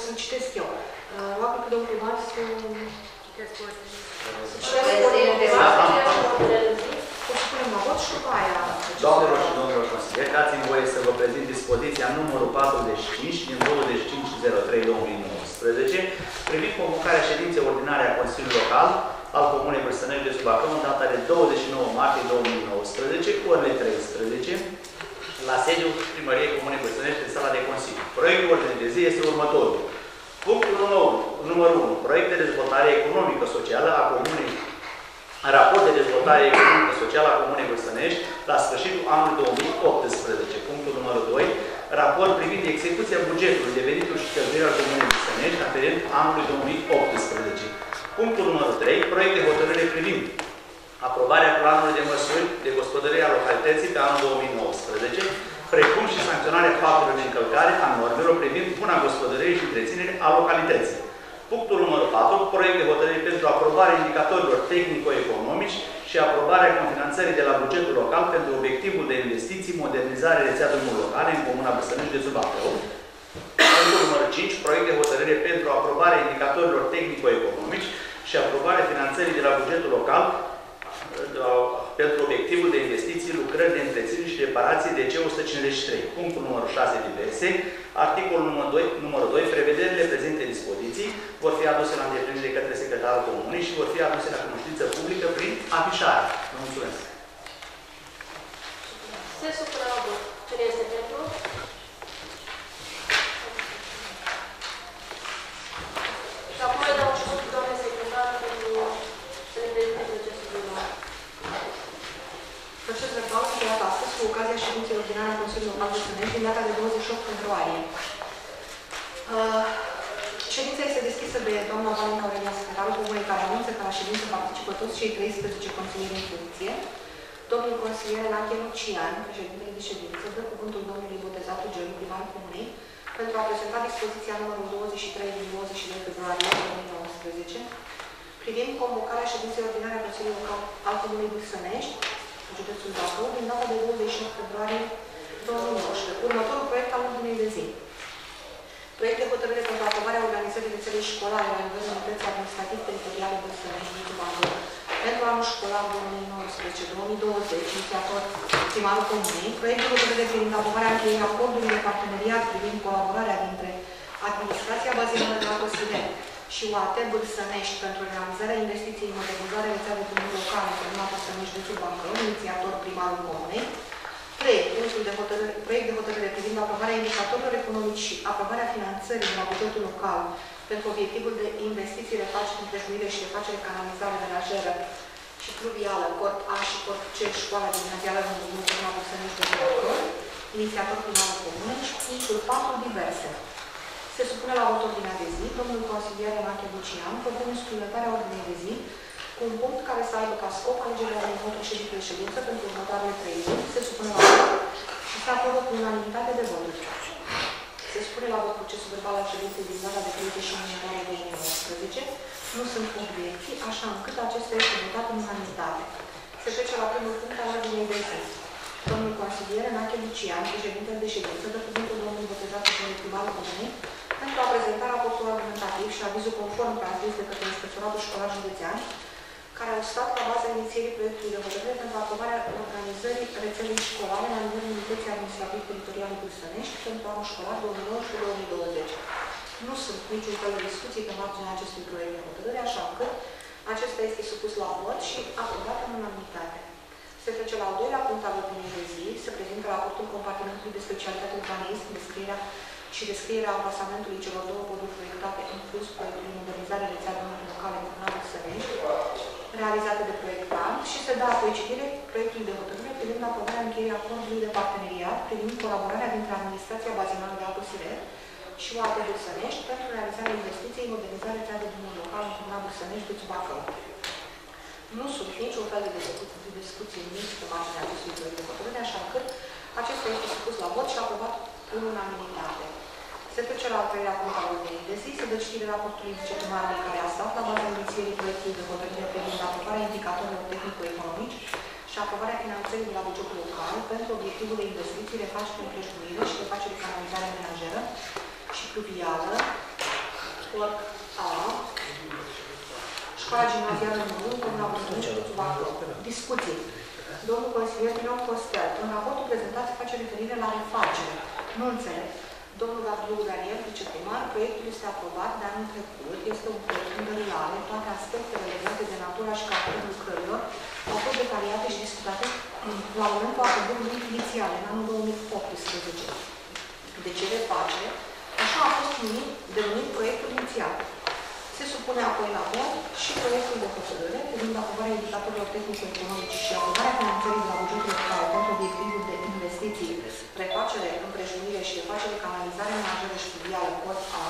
să-l citesc eu. Probabil că domnul primar să citesc Doamnelor și domnilor consilieri, dați-mi voie să vă prezint dispoziția numărul 45 din 25.03.2019 privind convocarea ședinței ordinare a Consiliului Local al Comunei Bârsănești de Subacău în data de 29 martie 2019 cu orele 13 la sediul Primăriei Comunei Bârsănești în sala de Consiliu. Proiectul ordinii de zi este următorul. Punctul numărul 1. Proiect de dezvoltare economică socială a Comunei. Raport de dezvoltare economică socială a Comunei Bârsănești la sfârșitul anului 2018. Punctul numărul 2. Raport privind execuția bugetului de venituri și cheltuieli al Comunei Bârsănești aferent anului 2018. Punctul numărul 3. Proiect de hotărâre privind aprobarea planului de măsuri de gospodărire a localității pe anul 2019, precum și sancționarea faptelor de încălcare a normelor privind buna gospodărire și întreținere a localității. Punctul numărul 4. Proiect de hotărâre pentru aprobarea indicatorilor tehnico-economici și aprobarea confinanțării de la bugetul local pentru obiectivul de investiții, modernizare rețea drumuri locale în Comuna Bârsănești de Subacău. Punctul numărul 5. Proiect de hotărâre pentru aprobarea indicatorilor tehnico-economici și aprobarea finanțării de la bugetul local pentru obiectivul de investiții, lucrări de întreținere și reparații DC-153. Punctul numărul 6. Diverse. Articolul numărul 2. Prevederile prezente dispoziții vor fi aduse la îndeplinire de către secretarul Comunei și vor fi aduse la cunoștință publică prin afișare. Vă mulțumesc. Se supune la vot. Cine este pentru? Și acum îi dau cuvântul doamnei secretar pentru să ne prezinte procesul de luare. Proces verbal încheiat astăzi cu ocazia ședinței ordinare a Consiliului Local Bârsănești din data de 28 februarie. Ședința este deschisă de doamna Valenca Aurelia, secretarul Comunei, care anunță că la ședință participă toți cei 13 consilieri în funcție. Domnul consilier Enache Lucian, președintele de ședință, dă cuvântul domnului Botezatul Gelu, primarul Comunei, pentru a prezenta dispoziția numărul 23 din 22 februarie 2019 privind convocarea ședinței ordinare a Consiliului Local al Comunei Bârsănești, județul Bacău, din data de 28 februarie 2019. Următorul proiect al ordinei de zi. Proiect de hotărâre pentru aprobarea organizării rețelei școlare la nivelul unității administrativ-teritoriale Bârsănești din Bacău pentru anul școlar 2019-2020, inițiator primarul Comunei. Proiect de hotărâre privind aprobarea încheierii acordului de parteneriat privind colaborarea dintre administrația bazinală de apă Siren și UAT Bârsănești pentru realizarea investiției în modernizare rețea de drumuri locale în Comuna Bârsănești de Subacău, inițiator primarul Comunei. 3. Proiect de hotărâre privind aprobarea indicatorilor economici și aprobarea finanțării de la bugetul local pentru obiectivul de investiții, refacere, împrejmuire și refacere canalizare menajeră și fluvială, Corp A și Corp C, școala gimnazială în Comuna Bârsănești de Subacău, inițiator primarul Comunei. Și punctul 4. Diverse. Se supune la vot ordinea de zi. Domnul consilier Enache Lucian propune suplimentarea ordinei de zi cu un punct care să aibă ca scop alegerea unui vot președinte de ședință pentru următoarele 3 luni. Se supune la vot și se aprobă cu unanimitate de voturi. Se supune la vot procesul verbal al ședinței din data de 31 ianuarie 2019. Nu sunt obiecții, așa încât acesta este votat în unanimitate. Se trece la primul punct al ordinei de zi. Domnul consilier Enache Lucian, președintele de ședință, dă cuvântul domnului Botezatul Gelu, primarul Comunei, pentru a prezenta raportul argumentativ și avizul conform transmis de către Inspectoratul Școlar Județean, care au stat la baza inițierii proiectului de hotărâre pentru aprobarea organizării rețelei școlare la nivelul unității administrativ-teritoriale Bârsănești pentru anul școlar 2019-2020. Nu sunt niciun fel de discuții pe marginea acestui proiect de hotărâre, așa încât acesta este supus la vot și aprobat în unanimitate. Se trece la al doilea punct al ordinii de zi. Se prezintă raportul compartimentului de specialitate urbanism, descrierea amplasamentului celor două poduri proiectate în plus proiectului modernizare rețea drumurilor locale în Comuna Bârsănești, realizate de proiectant, și se dă apoi citire proiectului de hotărâre privind aprobarea încheierii acordului de parteneriat privind colaborarea dintre Administrația Bazinală de Apă Siret și UAT Bârsănești pentru realizarea investiției în modernizarea rețea de drumuri locale în Comuna Bârsănești de Subacău. Nu sunt niciun fel de discuții nici pe marginea acestui proiect de hotărâre, așa încât acesta este supus la vot și aprobat în unanimitate. Se trece la al treilea punct al ordinii de zi. Se dă citire raportului viceprimarului care a stat la baza inițierii proiectului de hotărâre privind aprobarea indicatorilor tehnico-economici și aprobarea finanțării de la bugetul local pentru obiectivul de investiții, refacere, împrejmuire și refacere canalizare menajeră și fluvială, Corp A, Școala Gimnazială numărul 1, Comuna Buzău, județul Bacău. Discuții. Domnul consilier Miron Costel, în raportul prezentat se face referire la refacere. Nu înțeleg. Domnul Gabriel Daniel, viceprimar, proiectul este aprobat, dar în trecut este un proiect în derulare. Toate aspectele legate de natura și caracterul lucrărilor au fost detaliate și discutate la momentul aprobării inițiale, în anul 2018. De ce refacere? Așa a fost denumit proiectul inițial. Se supune apoi la vot și proiectul de hotărâre privind aprobarea indicatorilor tehnico-economice și aprobarea finanțării de la bugetul local pentru obiectivul de investiții, refacere, împrejurire și refacere canalizare menajere și filială Corp A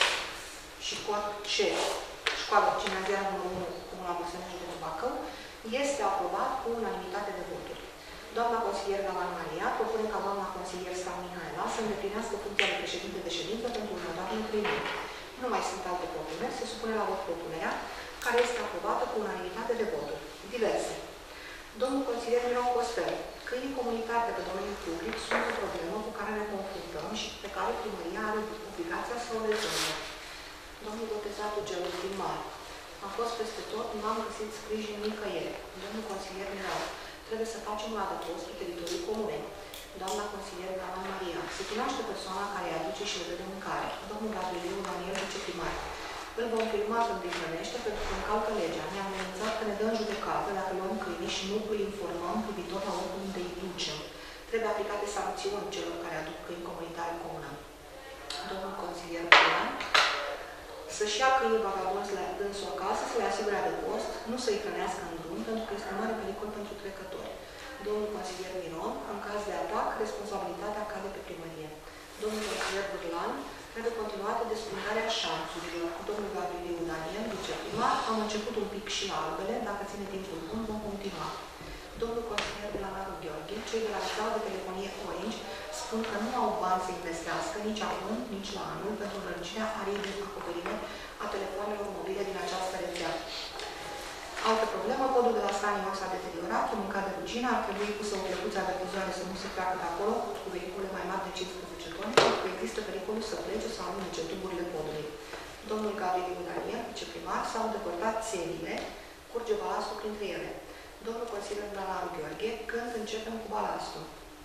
și Corp C, Școala Gimnazială numărul 1, Comuna Buzău, județul Bacău, este aprobat cu unanimitate de voturi. Doamna consilier Galan Maria propune ca doamna consilier Stan Mihaela să îndeplinească funcția de președinte de ședință pentru următoarele 3 luni. Nu mai sunt alte propuneri, se supune la vot propunerea, care este aprobată cu unanimitate de voturi. Diverse. Domnul consilier Miron Costel, câinii comunitari de pe domeniul public sunt o problemă cu care ne confruntăm și pe care primăria are obligația să o rezolve. Domnul Botezatul Gelu primar. Am fost peste tot, nu am găsit sprijin nicăieri. Domnul consilier Miron, trebuie să facem un adăpost pe teritoriul comunei. Doamna consilier Galan Maria, se cunoaște persoana care îi aduce și le dă de mâncare. Domnul Gabriel Daniel, viceprimar. Îl vom filma când îi hrănește pentru că încalcă legea. Ne-a amenințat că ne dă în judecată dacă luăm câinii și nu îi informăm privitor la locul unde îi ducem. Trebuie aplicate sancțiuni celor care aduc câini comunitare în comună. Domnul consilier Galan, să-și ia câinii vagabonzi la dânsul acasă, să le asigure adăpost, nu să-i hrănească în drum, pentru că este un mare pericol pentru trecători. Domnul consilier Miron, în caz de atac, responsabilitatea cade pe primărie. Domnul consilier Burlan, trebuie continuată desfundarea șanțurilor. Domnul Gabriel Daniel, viceprimar, am început un pic și la albele, dacă ține timpul bun, vom continua. Domnul consilier de la Naru Gheorghe, cei de la rețeaua de telefonie Orange, spun că nu au bani să investească nici acum, nici la anul, pentru înlărgirea ariei de acoperire a telefonelor mobile din această rețea. Altă problemă, podul de la Stanior s-a deteriorat, e mâncat de rugină, ar trebui pusă o plecuță avertizoare să nu se treacă de acolo cu vehicule mai mari de 15 toni, pentru că există pericolul să plece sau alunece tuburile podului. Domnul Gabriel Daniel, viceprimar, s-au depărtat țelile, curge balastul printre ele. Domnul consilier de la Naru Gheorghe, când începem cu balastul?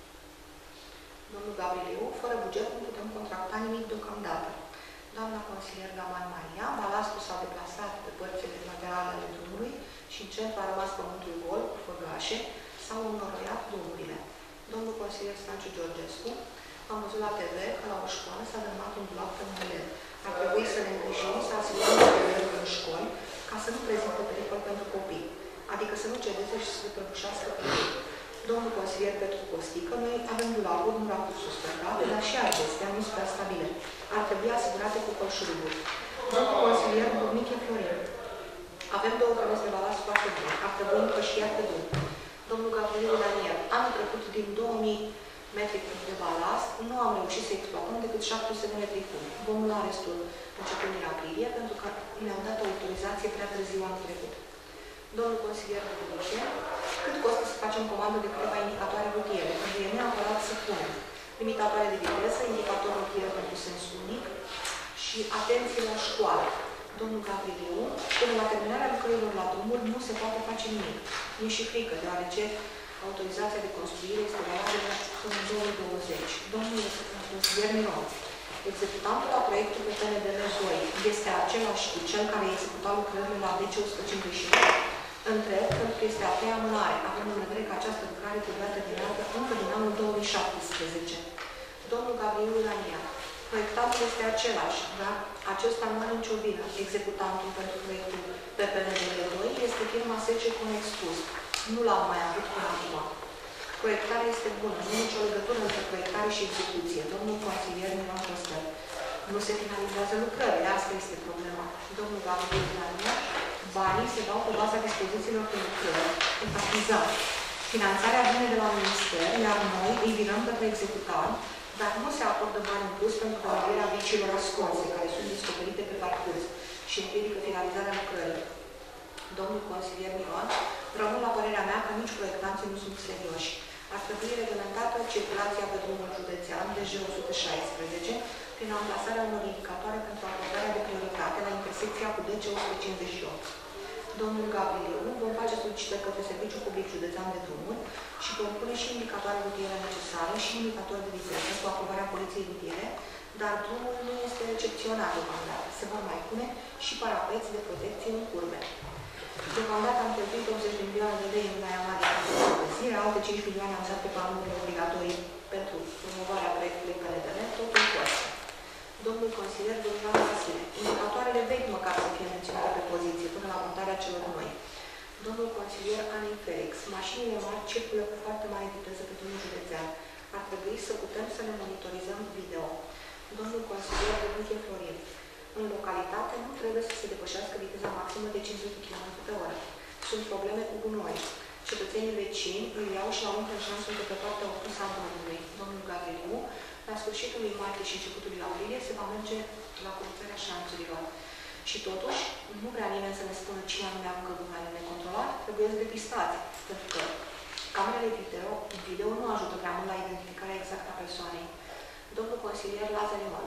Domnul Gabriel, fără buget nu putem contracta nimic deocamdată. Doamna consilier Gaman Maria, balastul s-a deplasat pe părțile laterale ale drumului și în centru a rămas pământul gol cu făgașe, s-au înoroiat drumurile. Domnul consilier Stanciu Georgescu, am văzut la TV că la o școală s-a dărâmat un dulap pe un elev. Ar trebui să ne îngrijim, să asigurăm elevul în școli, ca să nu prezinte pericol pentru copii, adică să nu cedeze și să se prăbușească pe ei. Domnul consilier Petru Costică, noi avem dulapuri nu racursul spărtate, dar și acestea nu sunt prea stabile. Ar trebui asigurate cu colșuruburi. Domnul consilier Burniche Florin, avem 2 căruți de balast foarte bune, ar trebui încășiat pe drum. Domnul Gabriel Daniel, anul trecut din 2000 metri de balast, nu am reușit să exploatăm decât 700 de metri cub. Vom lua restul începând din aprilie, pentru că ne-au dat autorizație prea târziu anul trecut. Domnul consilier Burniche, cât costă să facem comandă de câteva indicatoare rutiere? Trebuie neapărat să punem limitatoare de viteză, indicator rutier pentru sens unic și atenție la școală. Domnul Gabriel, până la terminarea lucrărilor la drumuri nu se poate face nimic. E și frică, deoarece autorizația de construire este valabilă până în 2020. Domnul consilier Miron, executantul la proiectul pe PNDL-2 este același cu cel care executa lucrările la DC-158? Întreb, pentru că este a 3-a amânare, având în vedere că această lucrare trebuia terminată încă din anul 2017. Domnul Gabriel Daniel, proiectantul este același, dar acesta nu are nicio vină. Executantul pentru proiectul PPNDL-2 este firma SC Conexpus. Nu l-am mai avut până acum. Proiectarea este bună, nu nicio legătură între proiectare și execuție. Domnul consilier Miron Costel, nu se finalizează lucrările, asta este problema. Domnul Gabriel Daniel, banii se dau pe baza dispozițiilor de lucrări, enfatizat. Finanțarea vine de la minister, iar noi îi virăm către executant, dar nu se acordă bani în plus pentru renovarea vicilor ascunse, care sunt descoperite pe parcurs și împiedică finalizarea lucrării. Domnul consilier Miron, rămân la părerea mea că nici proiectanții nu sunt serioși. Ar trebui reglementată circulația pe drumul județean DG116 prin amplasarea unor indicatoare pentru acordarea de prioritate la intersecția cu DG158. Domnul Gabrielu vom face solicitări către Serviciul Public Județean de Drumuri și vom pune și indicatoare rutiere necesare și indicatori de viteză cu aprobarea Poliției Rutiere, dar drumul nu este recepționat deocamdată. Se vor mai pune și parapeți de protecție în curbe. Deocamdată am cheltuit 80 de milioane de lei în luna ianuarie pentru încălzire, alte 5 milioane am dat pe planurile obligatorii pentru promovarea proiectului PNDL, totul costă. Domnul consilier Bogdan Vasile, indicatoarele vechi măcar să fie menționate pe poziție până la montarea celor noi. Domnul consilier Ani Felix, mașinile mari circulă cu foarte mare viteză pe drumul județean. Ar trebui să putem să le monitorizăm video. Domnul consilier Râniche Florin, în localitate nu trebuie să se depășească viteza maximă de 500 km/h. Sunt probleme cu gunoi. Cetățenii vecini îl iau și aruncă în șanțul de pe partea opusă a drumului. Domnul Gabrielu, la sfârșitul lui martie și începutul lui aprilie se va merge la curățarea șanțurilor. Și totuși, nu vrea nimeni să ne spună cine anume aruncă gunoaiele necontrolat, trebuie să depistați, pentru că camerele video nu ajută prea mult la identificarea exactă a persoanei. Domnul consilier Lazar Imon,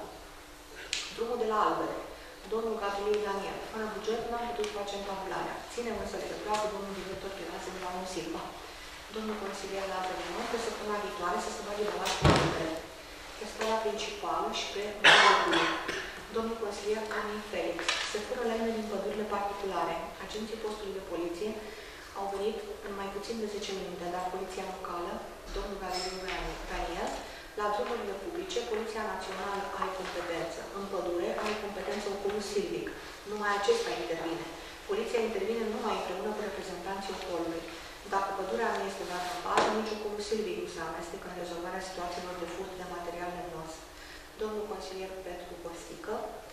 drumul de la Albere, domnul Gabriel Daniel, fără buget n-am putut face întabularea. Ținem însă legătura cu domnul director Chirase de la Unu Silva. Domnul consilier Lazar Imon, pe săptămâna viitoare să se bage de la Albere, pe strada principală și pe Mălăcului. Domnul consilier Ani Felix, se fură lemne din pădurile particulare. Agenții postului de poliție au venit în mai puțin de 10 minute, dar poliția locală, domnul Gabriel Daniel, la drumurile publice, Poliția Națională are competență. În pădure are competență ocolul silvic. Numai acesta intervine. Poliția intervine numai împreună cu reprezentanții ocolului. Dacă pădurea nu este dată în bază, nici ocolul silvic nu se amestecă în rezolvarea situațiilor de furt de material lemnos. Domnul consilier Petru Costică,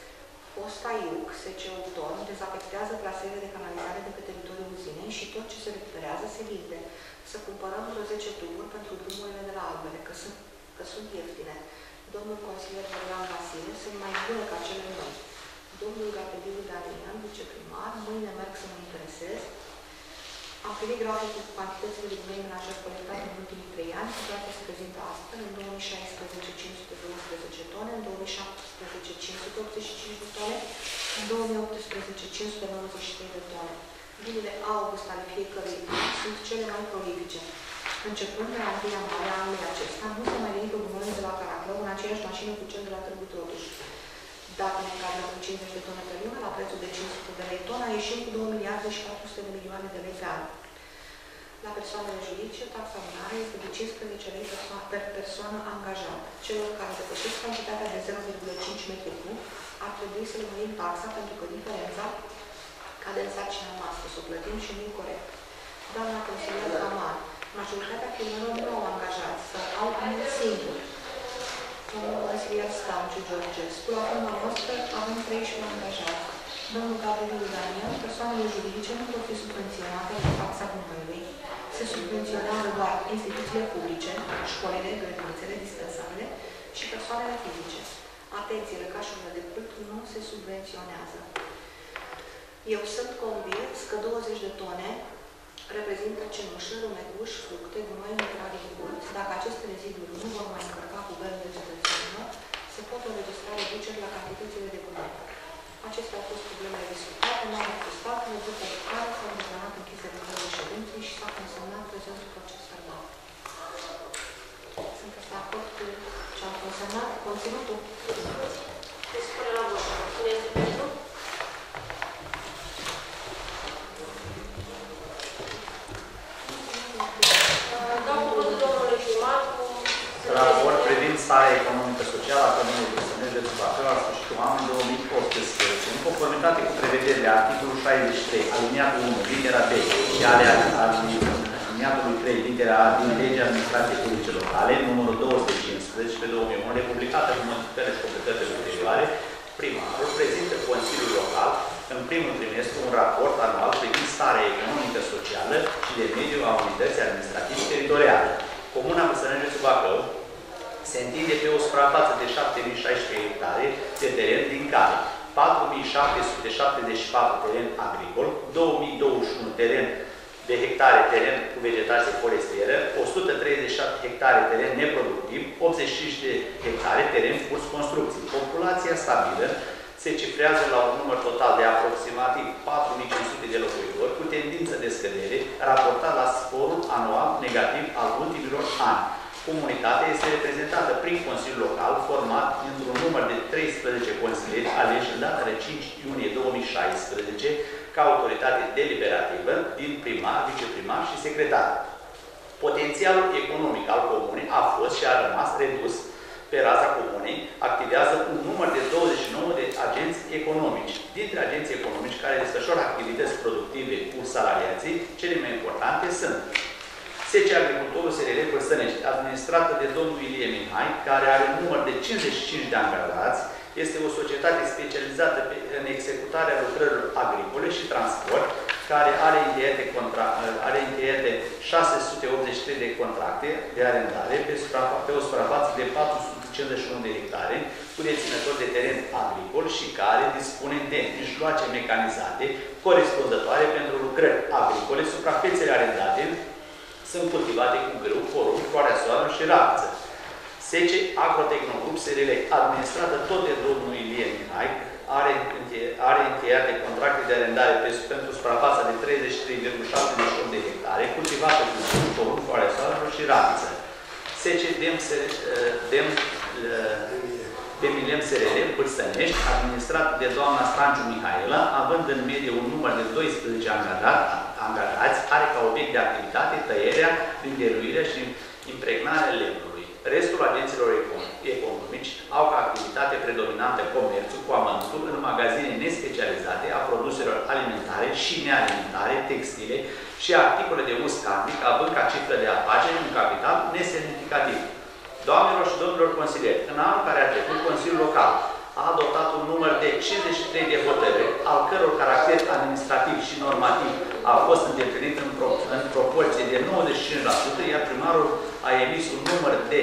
Posta Iuc, SC Uton, dezafectează traseele de canalizare de pe teritoriul uzinei și tot ce se recuperează se vinde. Să cumpărăm vreo 10 tuburi pentru drumurile de la Albere, că sunt ieftine. Domnul consilier Bogdan Vasile, sunt mai bune ca cele noi. Domnul Gabriel Daniel, viceprimar, mâine merg să mă interesez. Am primit graficul cu cantitățile de gunoi menajer colectate în ultimii 3 ani. Situația se prezintă astfel: în 2016 512 tone, în 2017 585 de tone, în 2018 593 de tone. Lunile august ale fiecărui an sunt cele mai prolifice. Începând de la 1 ianuarie anului acesta, nu se mai ridică gunoiul de la Caraclău în aceeași mașină cu cel de la Târgu Totuși. Dacă ne încadrăm cu 50 de tone pe lună, la prețul de 500 de lei tona, ieșim cu 2 miliarde și 400 de milioane de lei pe an. La persoanele juridice, taxa lunară este de 15 lei per persoană angajată. Celor care depășesc cantitatea de 0,5 m3 ar trebui să le mărim taxa, pentru că diferența cade în sarcina noastră, să o plătim și nu-i corect. Doamna consilier Caman, majoritatea firmelor nu au angajați sau au unul singur. Domnul consilier Stanciu Georgescu, la firma noastră avem 13 angajați. Domnul Gabriel Daniel, persoanele juridice nu pot fi subvenționate de taxa gunoiului. Se subvenționează doar instituțiile publice, școlile, grădinițele, dispensarele și persoanele fizice. Atenție, lăcașurile de cult nu se subvenționează. Eu sunt convins că 20 de tone reprezintă cenușă, rumeguș, fructe, gunoi natural din cult. Dacă aceste reziduri nu vor mai încărca cu gările cetățenilor, se pot înregistra reduceri la cantitățile de gunoi. Acestea au fost problemele discutate, nu au existat, în grupul de care s-au rezonat închise de ședinței și s-a consemnat prezentul proces verbal. Sunteți de acord cu ce am consemnat? Conținutul? Se spune la vot. Cine este pentru? Dau cuvântul domnului primar cu... Raport privind starea economică socială a Comunei Băsănești de Bacău la sfârșitul anului 2018. În conformitate cu prevederile articolul 63, aliniatul 1, litera B și ale aliniatului 3, litera A din legea administrației publice locale, numărul 215 pe 2001, republicată cu modificări și completări ulterioare, primarul prezintă Consiliul Local în primul trimestru un raport anual privind starea economică, socială și de mediu a unității administrative teritoriale. Comuna Băsănești de Bacău se întinde pe o suprafață de 7.016 hectare de teren, din care 4.774 teren agricol, 2.021 teren de hectare teren cu vegetație forestieră, 137 77 hectare teren neproductiv, 85 de hectare teren curs construcții. Populația stabilă se cifrează la un număr total de aproximativ 4.500 de locuitori, cu tendință de scădere, raportat la sporul anual negativ al ultimilor ani. Comunitatea este reprezentată prin Consiliul Local, format într-un număr de 13 consilieri aleși în data de 5 iunie 2016 ca autoritate deliberativă din primar, viceprimar și secretar. Potențialul economic al comunei a fost și a rămas redus. Pe raza comunei activează un număr de 29 de agenți economici. Dintre agenții economici care desfășoară activități productive cu salariații, cele mai importante sunt SC Agricultorul SRL Bărsănești, administrată de domnul Ilie Mihai, care are un număr de 55 de angajați, este o societate specializată în executarea lucrărilor agricole și transport, care are încheiate 683 de contracte de arendare pe o suprafață de 451 de hectare, cu deținători de teren agricol și care dispune de mijloace mecanizate corespunzătoare pentru lucrări agricole. Suprafețele arendate sunt cultivate cu grâu, porumb, floarea soarelor și rapiță. SC Agrotecnogrup SRL, administrată tot de domnul Ilie Mihai, are încheiate contracte de arendare pentru suprafața de 33,78 de hectare, cultivată cu grâu, porumb, floarea soarelor și rapiță. SC Demilem SRL Bârsănești, administrat de doamna Stanciu Mihaela, având în medie un număr de 12 angajați, are ca obiect de activitate tăierea, îndeluirea și impregnarea lemnului. Restul agenților economici au ca activitate predominantă comerțul cu amănuntul în magazine nespecializate a produselor alimentare și nealimentare, textile și articole de uz casnic, având ca cifră de afaceri un capital nesemnificativ. Doamnelor și domnilor consilieri, în anul care a trecut, Consiliul Local a adoptat un număr de 53 de hotărâri, al căror caracter administrativ și normativ a fost îndeplinit în proporție de 95%, iar primarul a emis un număr de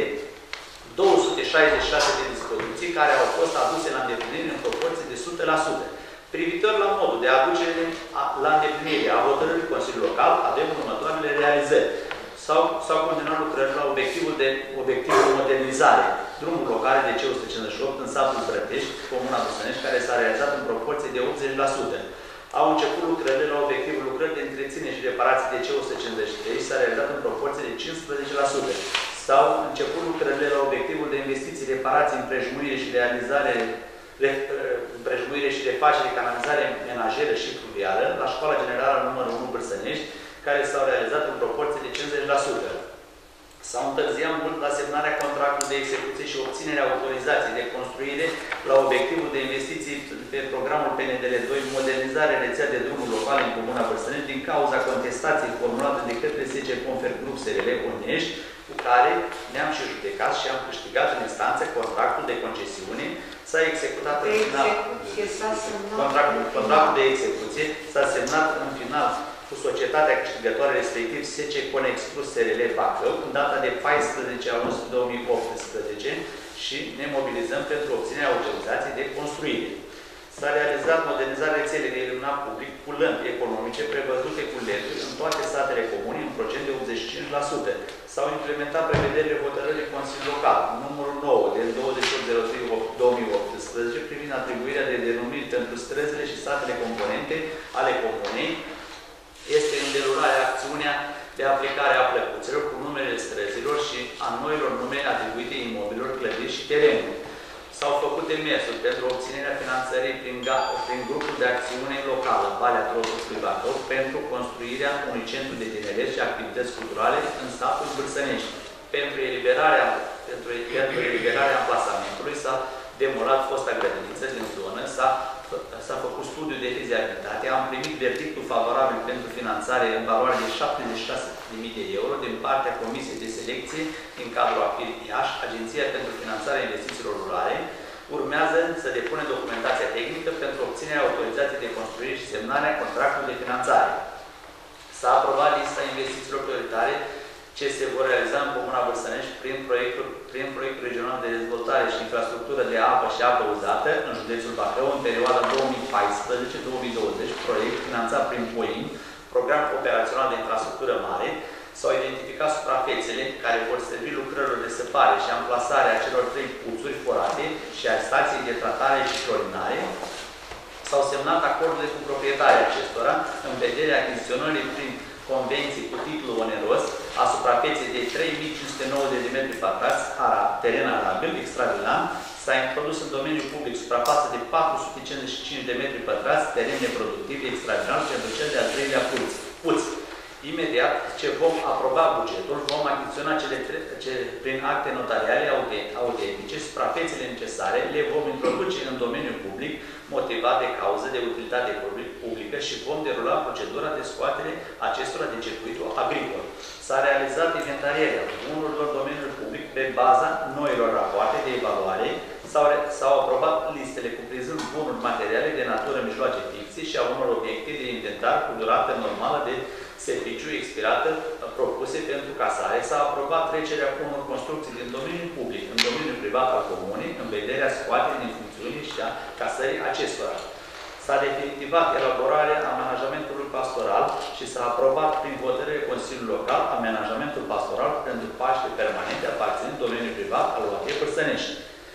266 de dispoziții care au fost aduse la îndeplinire în proporție de 100%. Privitor la modul de aducere la îndeplinire a hotărârii Consiliului Local, avem următoarele realizări. S-au continuat lucrări la obiectivul modernizare. Drumul local de C158 în satul Brătești, comuna Bârsănești, care s-a realizat în proporție de 80%. Au început lucrările la obiectivul lucrări de întreținere și reparații de C153, s-a realizat în proporție de 15%. S-au început lucrările la obiectivul de investiții, reparații, împrejmuire și realizare împrejmuire și refacere, canalizare menajeră și fluvială la Școala Generală numărul 1 Bârsănești, care s-au realizat în proporție de 50%. S-au întârziat mult la semnarea contractului de execuție și obținerea autorizației de construire la obiectivul de investiții pe programul PNDL2, modernizarea rețea de drumuri locale în comuna Bârsănești, din cauza contestației formulate de către SC Confer Group SRL Onești, cu care ne-am și judecat și am câștigat în instanță contractul de concesiune. S-a executat în final. Contractul de execuție s-a semnat în final cu societatea câștigătoare, respectiv SC Conex Plus SRL Bacău, în data de 14 august 2018 și ne mobilizăm pentru obținerea autorizației de construire. S-a realizat modernizarea rețelei de iluminat public cu lămpi economice prevăzute cu LED-uri în toate satele comune în procent de 85%. S-au implementat prevederile hotărârii Consiliului Local, numărul 9, de 28/03/2018, privind atribuirea de denumiri pentru străzile și satele componente ale comunei. Este în derulare acțiunea de aplicare a plăcuțelor cu numele străzilor și a noilor nume atribuite imobililor, clădiri și terenuri. S-au făcut demersuri pentru obținerea finanțării prin grupul de acțiune locală, Valea Trocului Bacău, pentru construirea unui centru de tineret și activități culturale în satul Bârsănești. Pentru eliberarea amplasamentului s-a demolat fosta grădiniță din zonă, s-a făcut studiu de fizibilitate, am primit verdictul favorabil pentru finanțare în valoare de 76.000 de euro din partea Comisiei de Selecție din cadrul AFIR Iași, Agenția pentru Finanțarea Investițiilor Rurale. Urmează să depună documentația tehnică pentru obținerea autorizației de construire și semnarea contractului de finanțare. S-a aprobat lista investițiilor prioritare ce se vor realiza în comuna Bârsănești prin proiectul regional de dezvoltare și infrastructură de apă și apă uzată în județul Bacău în perioada 2014-2020, proiect finanțat prin POIM, Program Operațional de Infrastructură Mare. S-au identificat suprafețele care care vor servi lucrărilor de săpare și amplasarea celor 3 puțuri forate și a stației de tratare și clorinare, s-au semnat acordurile cu proprietarii acestora în vederea achiziționării prin convenții cu titlu oneros a suprafeței de 3590 de metri pătrați, teren arabil, extravilan. S-a introdus în domeniul public suprafață de 455 de metri pătrați, teren neproductiv, extravilan pentru cel de-al 3-lea puț. Imediat ce vom aproba bugetul, vom achiziționa prin acte notariale autentice suprafețele necesare, le vom introduce în domeniul public, motivat de cauză de utilitate publică și vom derula procedura de scoatere acestora din circuitul agricol. S-a realizat inventarierea bunurilor domeniului public pe baza noilor rapoarte de evaluare, s-au aprobat listele cuprinzând bunuri materiale de natură, mijloace fixe și a unor obiecte de inventar cu durată normală de serviciu expirată propuse pentru casare. S-a aprobat trecerea unor construcții din domeniul public în domeniul privat al comunei în vederea scoaterii din funcțiune și a casării acestora. S-a definitivat elaborarea amenajamentului pastoral și s-a aprobat prin hotărâre Consiliului Local amenajamentul pastoral pentru paște permanente aparținând domeniului privat al UAT Pârsănești.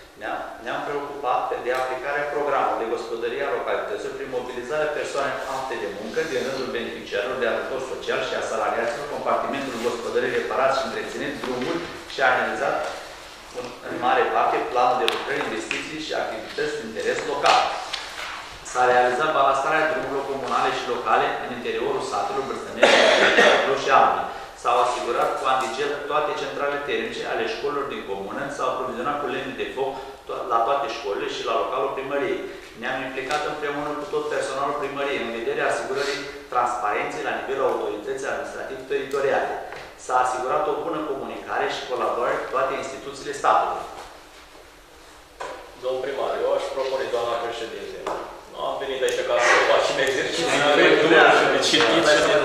Ne-am preocupat de aplicarea programului de gospodărie a localităților prin mobilizarea persoanelor apte de muncă din rândul beneficiarilor de ajutor social și a salariaților compartimentului gospodării reparat și întreținut drumuri și a analizat în mare parte planul de lucrări, investiții și activități de interes local. S-a realizat balastarea drumurilor comunale și locale în interiorul satelor Bârstănești și Albi. S-au asigurat cu antigel toate centrale termice ale școlilor din comună, s-au aprovizionat cu lemne de foc la toate școlile și la localul primăriei. Ne-am implicat împreună cu tot personalul primăriei în vederea asigurării transparenței la nivelul autorității administrativ-teritoriale. S-a asigurat o bună comunicare și colaborare cu toate instituțiile statului. Domnul primar, eu aș propune, doamna președinte. Nu am venit aici ca să facem exerciții de citit și de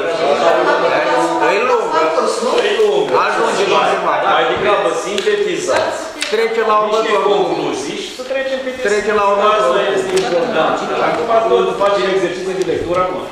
E lungă. Ajunge la primar. mai degrabă sintetizați. Trece la următorul. Concluzii și să trecem pe discuții. Trece la următorul. Asta este important. Acum tot facem exerciții de lectură acum.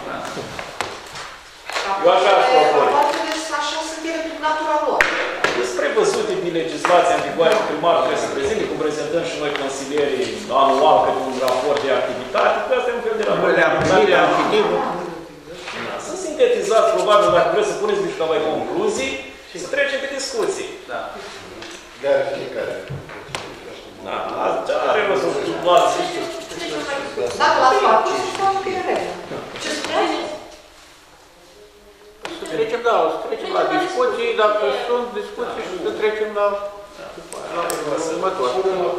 Eu așa aș propune. Așa sunt ele prin natura lor. Sunt prevăzute din legislația în vigoare, primarul trebuie să prezinte, cum prezentăm și noi consilierii anual câte un raport de activitate, că asta e un fel de raport. Le-am primit, le-am citit. Sunt sintetizați, probabil, dacă vreți să puneți niște mai concluzii și să trecem pe discuții. Da. Dar fiecare. Da, are rost să luați, știu. Dacă l-ați făcut, înseamnă că e regulă. Ce spuneți? Să trecem la discuții, dacă sunt discuții și să trecem la următor.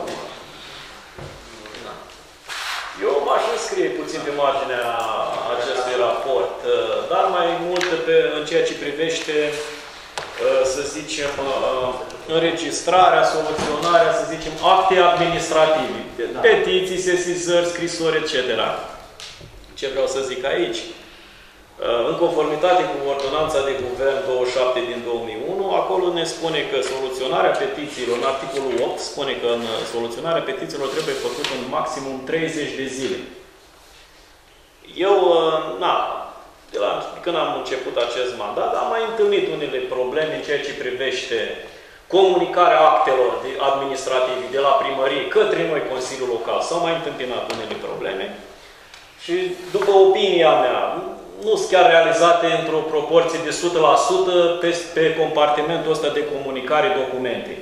Eu m-aș înscrie puțin pe marginea acestui raport, dar mai mult în ceea ce privește, să zicem, înregistrarea, soluționarea, să zicem, acte administrative, petiții, sesizări, scrisori, etc. Ce vreau să zic aici? În conformitate cu ordonanța de guvern 27 din 2001, acolo ne spune că soluționarea petițiilor, în articolul 8, spune că în soluționarea petițiilor trebuie făcută în maximum 30 de zile. Eu, de la când am început acest mandat, am mai întâlnit unele probleme în ceea ce privește comunicarea actelor administrative de la primărie către noi, Consiliul Local. S-au mai întâmpinat unele probleme și, după opinia mea, nu sunt chiar realizate într-o proporție de 100% pe compartimentul ăsta de comunicare documente.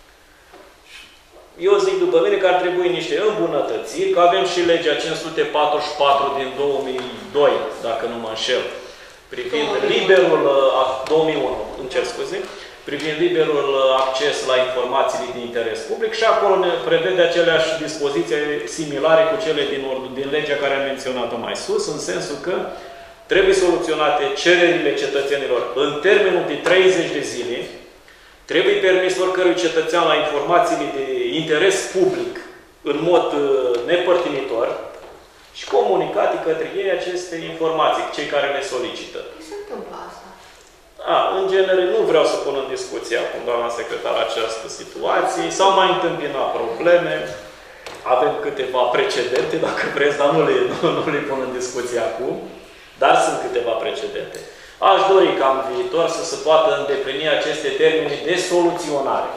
Eu zic după mine că ar trebui niște îmbunătățiri, că avem și legea 544 din 2002, dacă nu mă înșel, privind liberul, 2001, îmi cer scuze, privind liberul acces la informațiile de interes public și acolo ne prevede aceleași dispoziții similare cu cele din legea care am menționat-o mai sus, în sensul că trebuie soluționate cererile cetățenilor în termenul de 30 de zile, trebuie permis oricărui cetățean la informațiile de interes public în mod nepărtinitor și comunicate către ei aceste informații, cei care le solicită. Cum se întâmplă asta? În genere, nu vreau să pun în discuție acum, doamna secretar, această situație. S-au mai întâmpinat probleme. Avem câteva precedente, dacă vreți, dar nu le pun în discuție acum. Dar sunt câteva precedente. Aș dori ca în viitor să se poată îndeplini aceste termene de soluționare.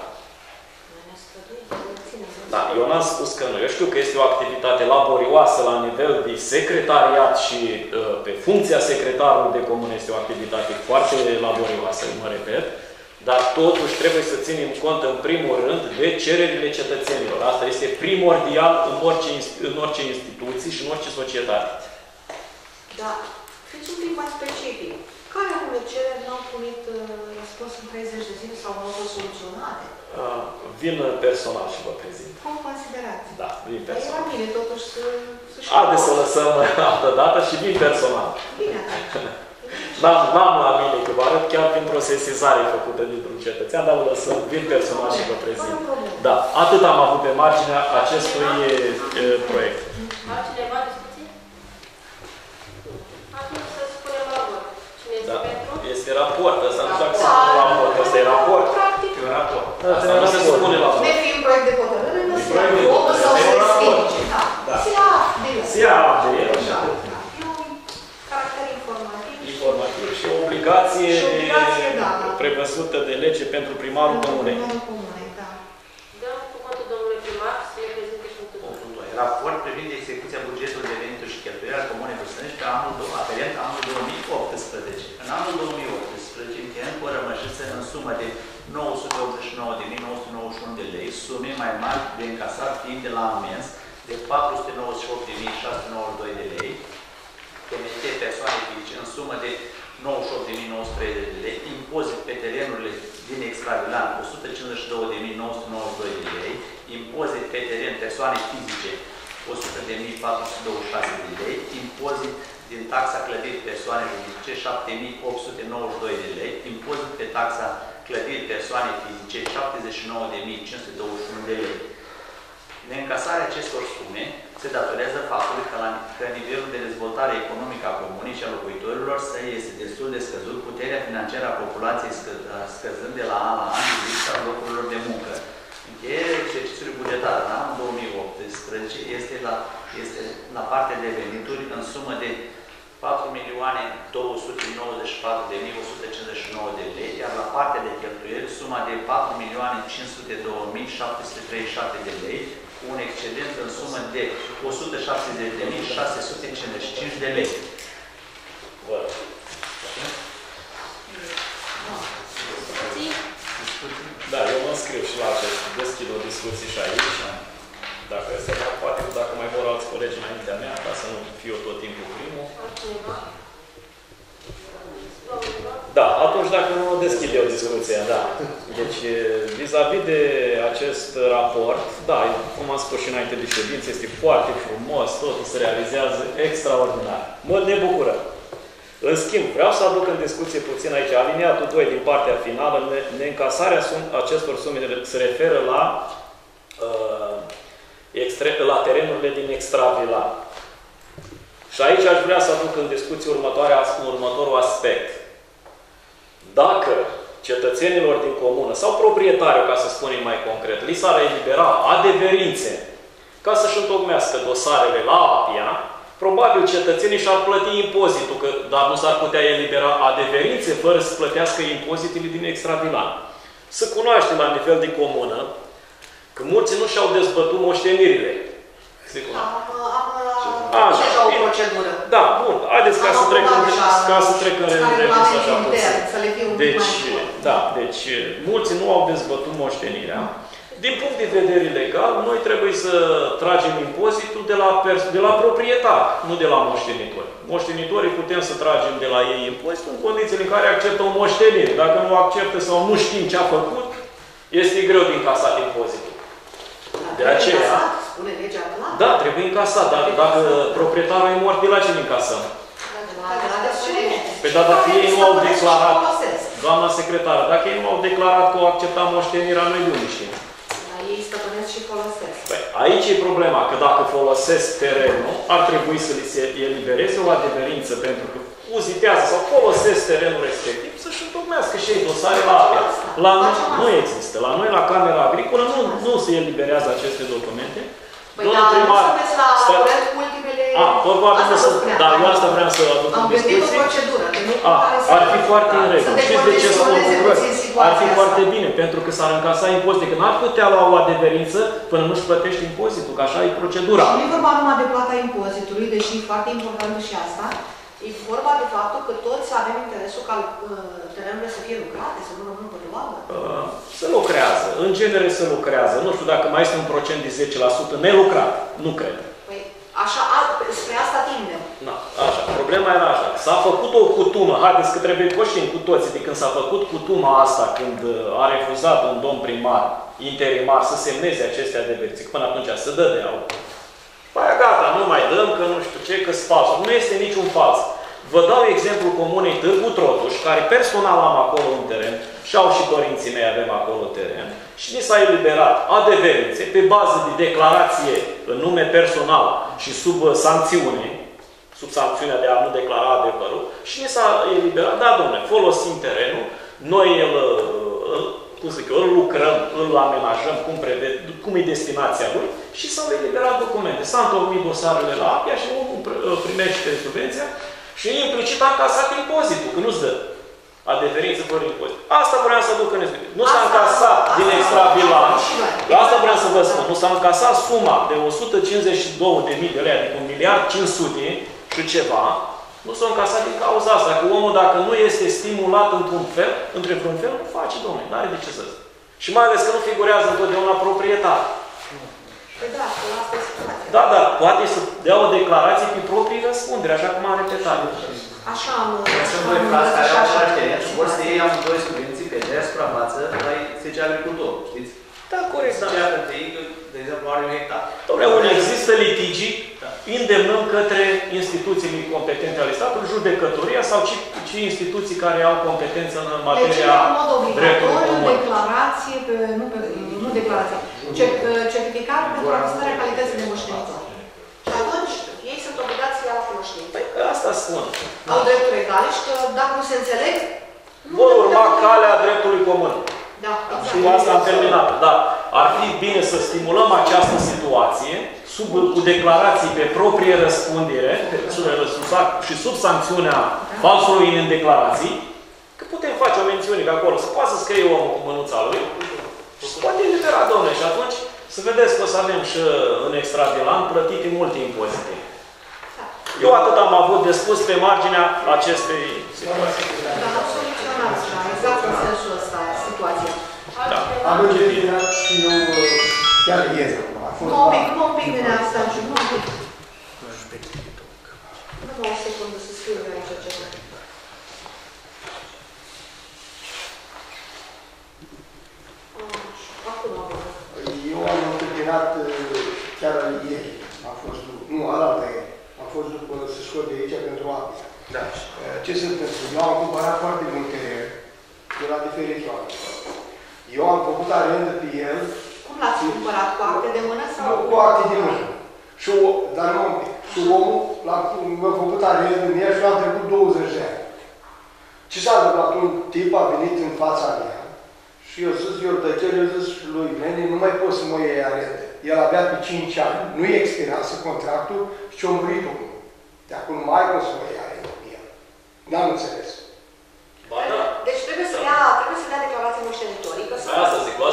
Da, eu n-am spus că nu. Eu știu că este o activitate laborioasă la nivel de secretariat și pe funcția secretarului de comună este o activitate foarte laborioasă, mă repet, dar totuși trebuie să ținem cont în primul rând de cererile cetățenilor. Asta este primordial în orice instituții și în orice societate. Da. Fiți un pic mai specific. Care anume cereri nu au primit răspuns în 30 de zile sau nu au fost soluționate? Vin personal și vă prezint. Cum considerați? Da, vin Dar e personal. la mine totuși să știu. Haideți să lăsăm altă dată și vin personal. Bine atunci. N-am la mine că vă arăt chiar printr-o sesizare făcută dintr-un cetățean, dar o lăsăm, vin personal și vă prezint. Da, atât am avut pe marginea acestui proiect. Altcineva discuții? Atunci să spunem la vot. Cine este pentru? Este raport, ăsta nu știu dacă se spune la vot, ăsta e raport. E un raport. Asta nu se spune la vot. Ne fi un proiect de hotărâre, nu se ia proiect de vot sau se hotărâre, respinge. da. Se ia de el. Se ia de el, așa. E un caracter informativ. Informativ și o obligație, da. prevăzută de lege pentru primarul comunei. Primarul comunei, da. Dăm cuvântul domnului primar să ne prezinte și punctul 2. Raport privind execuția bugetului de venituri și cheltuieli al Comunei Bârstănești pe anul aferent anul 2018. În anul 2018, încheiând cu o rămășiță în sumă de 989.991 de lei, sume mai mari de încasat fiind de la amens de 498.692 de lei, TMT persoane fizice în sumă de 98.930 de lei, impozit pe terenurile din extravilan 152.992 de lei, impozit pe teren persoane fizice 100.426 de lei, impozit din taxa clădiri persoane juridice 7.892 de lei, impozit pe taxa clădiri persoane fizice 79.521 de lei. Neîncasarea acestor sume se datorează faptului că nivelul de dezvoltare economică a comunei și a locuitorilor săi este destul de scăzut, puterea financiară a populației scăzând de la an la an din lipsa locurilor de muncă. Încheierea exercițiului bugetar în anul 2018 este la partea de venituri în sumă de 4.294.159 de lei, iar la partea de cheltuieli suma de 4.502.737 de lei, cu un excedent în sumă de 170.655 de lei. Da, eu mă înscriu și la acest. Deschid o discuție și aici. Dacă se poate, dacă mai vor alți colegi înaintea mea, ca să nu fiu tot timpul primul. Da, atunci dacă nu deschid eu discuția, da. Deci, vis-a-vis de acest raport, da, cum am spus și înainte de ședință, este foarte frumos, totul se realizează extraordinar. Ne bucură. În schimb, vreau să aduc în discuție puțin aici, aliniatul 2 din partea finală, neîncasarea acestor sume se referă la terenurile din extravilan. Și aici aș vrea să aduc în discuție următorul aspect. Dacă cetățenilor din comună sau proprietariu, ca să spunem mai concret, li s-ar elibera adeverințe ca să-și întocmească dosarele la APIA, probabil cetățenii și-ar plăti impozitul, dar nu s-ar putea elibera adeverințe fără să plătească impozitele din extravilan. Se cunoaște la nivel de comună că mulți nu și-au dezbătut moștenirile. Așa o procedură. Da, bun. Haideți ca să trec în revistă așa puțin. Deci, da, deci, mulți nu au dezbătut moștenirea. Din punct de vedere legal, noi trebuie să tragem impozitul de la proprietar, nu de la moștenitori. Moștenitorii putem să tragem de la ei impozitul în condițiile în care acceptă o moștenire. Dacă nu acceptă sau nu știm ce a făcut, este greu de încasat impozitul. De aceea... Spune legea clar. Da, trebuie încasat, dar dacă proprietarul e mort, de la ce ne încasăm? Păi, dar dacă ei nu au declarat, doamna secretară, dacă ei nu au declarat că au acceptat moștenirea, noi de unde știm? Ei stăpânesc și folosesc. Păi, aici e problema, că dacă folosesc terenul, ar trebui să li se elibereze o adeverință, pentru că uzitează sau folosesc terenul respectiv, să-și întocmească și ei dosare la APIA. Nu există. La noi, la Camera Agricolă, nu se eliberează aceste documente, Păi Domnul da, nu primar, sunteți la curent cu ultimele... probabil nu sunt, dar eu asta vreau să aduc Am în gândit o discuție. procedură. Ar fi foarte în regulă. Știți de ce să mă bucur? Ar fi foarte bine. bine, pentru că s-ar încasa impozite. Că n-ar putea lua o adeverință până nu-și plătește impozitul, că așa e procedura. Și nu e vorba numai de plata impozitului, deși e foarte importantă și asta. E vorba de faptul că toți avem interesul ca terenurile să fie lucrate, să nu rămână păduavă. Se lucrează. În genere se lucrează. Nu știu dacă mai este un procent de 10% nelucrat. Nu cred. Păi, așa, spre asta tindem. Da, așa. Problema era așa. S-a făcut o cutumă. Haideți că trebuie conștient cu toții de când s-a făcut cutuma asta, când a refuzat un domn primar interimar să semneze aceste adeverințe, că până atunci se dădeau. Păi gata, nu mai dăm, că nu știu ce, că fals. Nu este niciun fals. Vă dau exemplu comunei Târgu Trotuș, care personal am acolo un teren, și au și părinții mei avem acolo teren, și ni s-a eliberat adeverințe pe bază de declarație în nume personal și sub sancțiune, sub sancțiunea de a nu declara adevărul, și ni s-a eliberat, da, domnule, folosim terenul, noi îl lucrăm, îl amenajăm, cum e destinația lui, și s-au eliberat documente. S-au întocmit dosarele la APIA și omul primește subvenția și implicit a încasat impozitul, că nu-ți dă adeverință fără impozit. Asta vreau să duc în explicație. Nu s-a încasat din extrabilanț, asta vreau să vă spun, nu s-a încasat suma de 152.000 de lei, adică 1.500.000 și ceva, nu s-a încasat din cauza asta, că omul dacă nu este stimulat într-un fel, într-un fel, nu face, domnule, nu are de ce să zic. Și mai ales că nu figurează întotdeauna proprietar. Păi da, asta e situația. Da, dar poate să dea o declarație pe proprii răspundere, așa cum am repetat. Așa am... Sunt doi frați care au același teren și vor să iei amândoi subvenții pe de suprafață la 10 agricultori, știți? Da, corect, da. Cea dintre ei, de exemplu, are un hectar. Dom'le, unde există litigii, îndemnăm către instituțiile competente ale statului, judecătoria sau ci instituții care au competență în materia dreptului comun. Declarație, nu declarație, certificat pentru atestarea calității de moștenitor. Și atunci, ei sunt obligați să ia la cunoștință. Păi, asta spun. Au drepturi egale și că dacă nu se înțeleg, vor urma calea dreptului comun. Da, și asta am terminat. Dar ar fi bine să stimulăm această situație cu declarații pe proprie răspundere și sub sancțiunea falsului în declarații, că putem face o mențiune de acolo, să poată să scrie omul cu mânuța lui și se poate elibera, domnule, și atunci să vedeți că o să avem și în extrabilan plătite multe impozite. Eu atât am avut de spus pe marginea acestei situații. Dar am soluționat, exact în sensul ăsta, situația. Am încercat și eu chiar ieri. Nu un pic de neasta, nu un pic. Nu o secundă să scriu eu aici ceva. Acum am văzut. Eu am întâmpinat chiar ieri. Am fost, nu, alaltă ieri. Am fost după să scot de aici pentru APIA. Da. Ce se întâmplă? Eu am cumpărat foarte mult teren de la diferiți oameni. Eu am făcut arendă pe el. Cum l-ați cumpărat? Cu acte de mână sau? Cu acte de mână. Și dar nu un pic. Și omul m-a făcut arendă în el și am trecut 20 de ani. Ce s-a întâmplat? Un tip a venit în fața mea și eu zis, eu zis lui Meni, nu mai pot să mă iei arendă. El avea pe 5 ani, nu expirase contractul și a murit omul. De acum nu mai pot să mă iei arendă pe el. N-am înțeles. Ba da. Deci trebuie să dea declarație moștenitorii, că sunt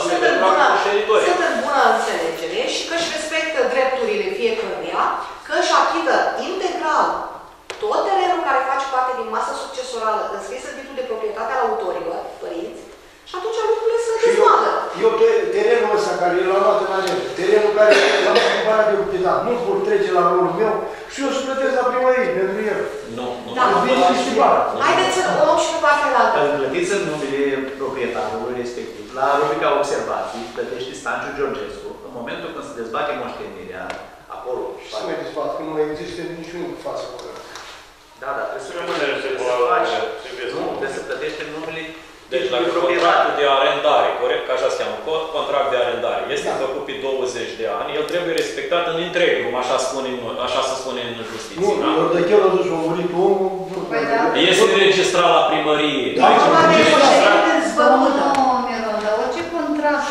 în bună înțelegere și că își respectă drepturile fiecăruia, că își achită integral tot terenul care face parte din masă succesorală înscris în titlul de proprietate al autorilor, părinți, și atunci lucrurile se dezvală. Eu terenul ăsta care l-am luat în arendă, terenul care l-am cumpărat de proprietate, nu pot trece la rolul meu și eu să plătesc la primărie pentru el. Nu. Haideți să o luăm și pe partea de altă. Plătiți în numele proprietarului respectiv. La rubrica observații, plătește Stanciu Georgescu, în momentul când se dezbate moștenirea, acolo. Și să mai dezbat, că nu mai există niciun față cu ăla. Da, trebuie să faci. Nu, trebuie să plătești în numele. Deci dacă contractul de arendare, corect, că așa se cheamă, contract de arendare, este făcut pe 20 de ani, el trebuie respectat în întreg, cum așa se spune în justiție. Nu, eu de chiar a dus a murit omul, este înregistrat la primărie. Acum de moștenire Domnul Miron, dar orice contract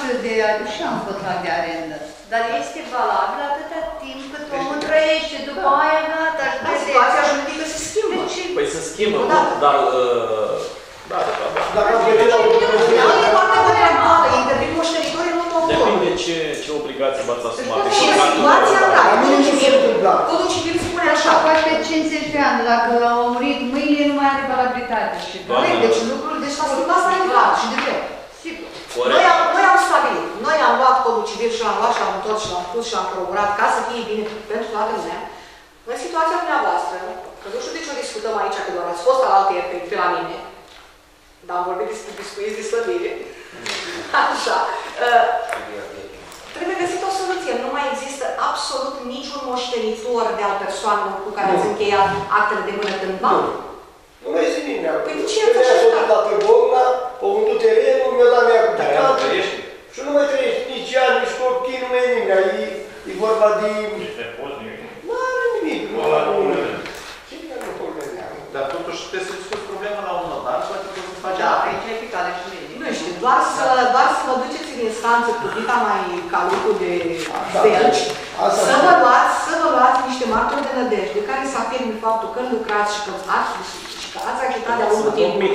de și am contract de arendă. Dar este valabil atâta timp cât omul trăiește, după aia gata, și Dar situația juridică se schimbă. Păi se schimbă, dar... Da, de fapt, da. Dacă am plătit la E foarte contractuală, intervin moștenitorii în urmă. Depinde ce obligații v-ați asumat. Și situația ta, codul civil spune așa. Poate 50 de ani, dacă au murit mâine, nu mai are valabilitate. Deci lucrul, deci s-a schimbat clar și de drept. Sigur. Noi am stabilit, noi am luat codul civil și l-am luat și l-am întors și l-am pus și l-am corroborat ca să fie bine pentru toată lumea. În situația dumneavoastră, că nu știu de ce o discutăm aici, că doar ați fost alaltăieri pe la mine, dar am vorbit despre biscuiți de slăbire. Așa. Trebuie găsit o soluție. Nu mai există absolut niciun moștenitor de al persoanelor cu care ați încheiat actele de mână cândva. Nu mai este nimeni. Păi ce a făcut la pe Bogna, a vândut terenul, mi-a dat mea cu Dar trăiește. și nu mai trăiește nici ea, nici copii, nu mai e nimeni. E vorba de... Nu are nimic. Nu are nimic. Dar totuși trebuie să discuți problema la un notar, poate că se face... Da, aici e picale și lege. Nu știu, doar să vă duceți în instanță cu dita mai ca lucru de belgi, să vă luați niște martori de nădejde care să afirme faptul că lucrați și că ați achitat de-a lungul timpului.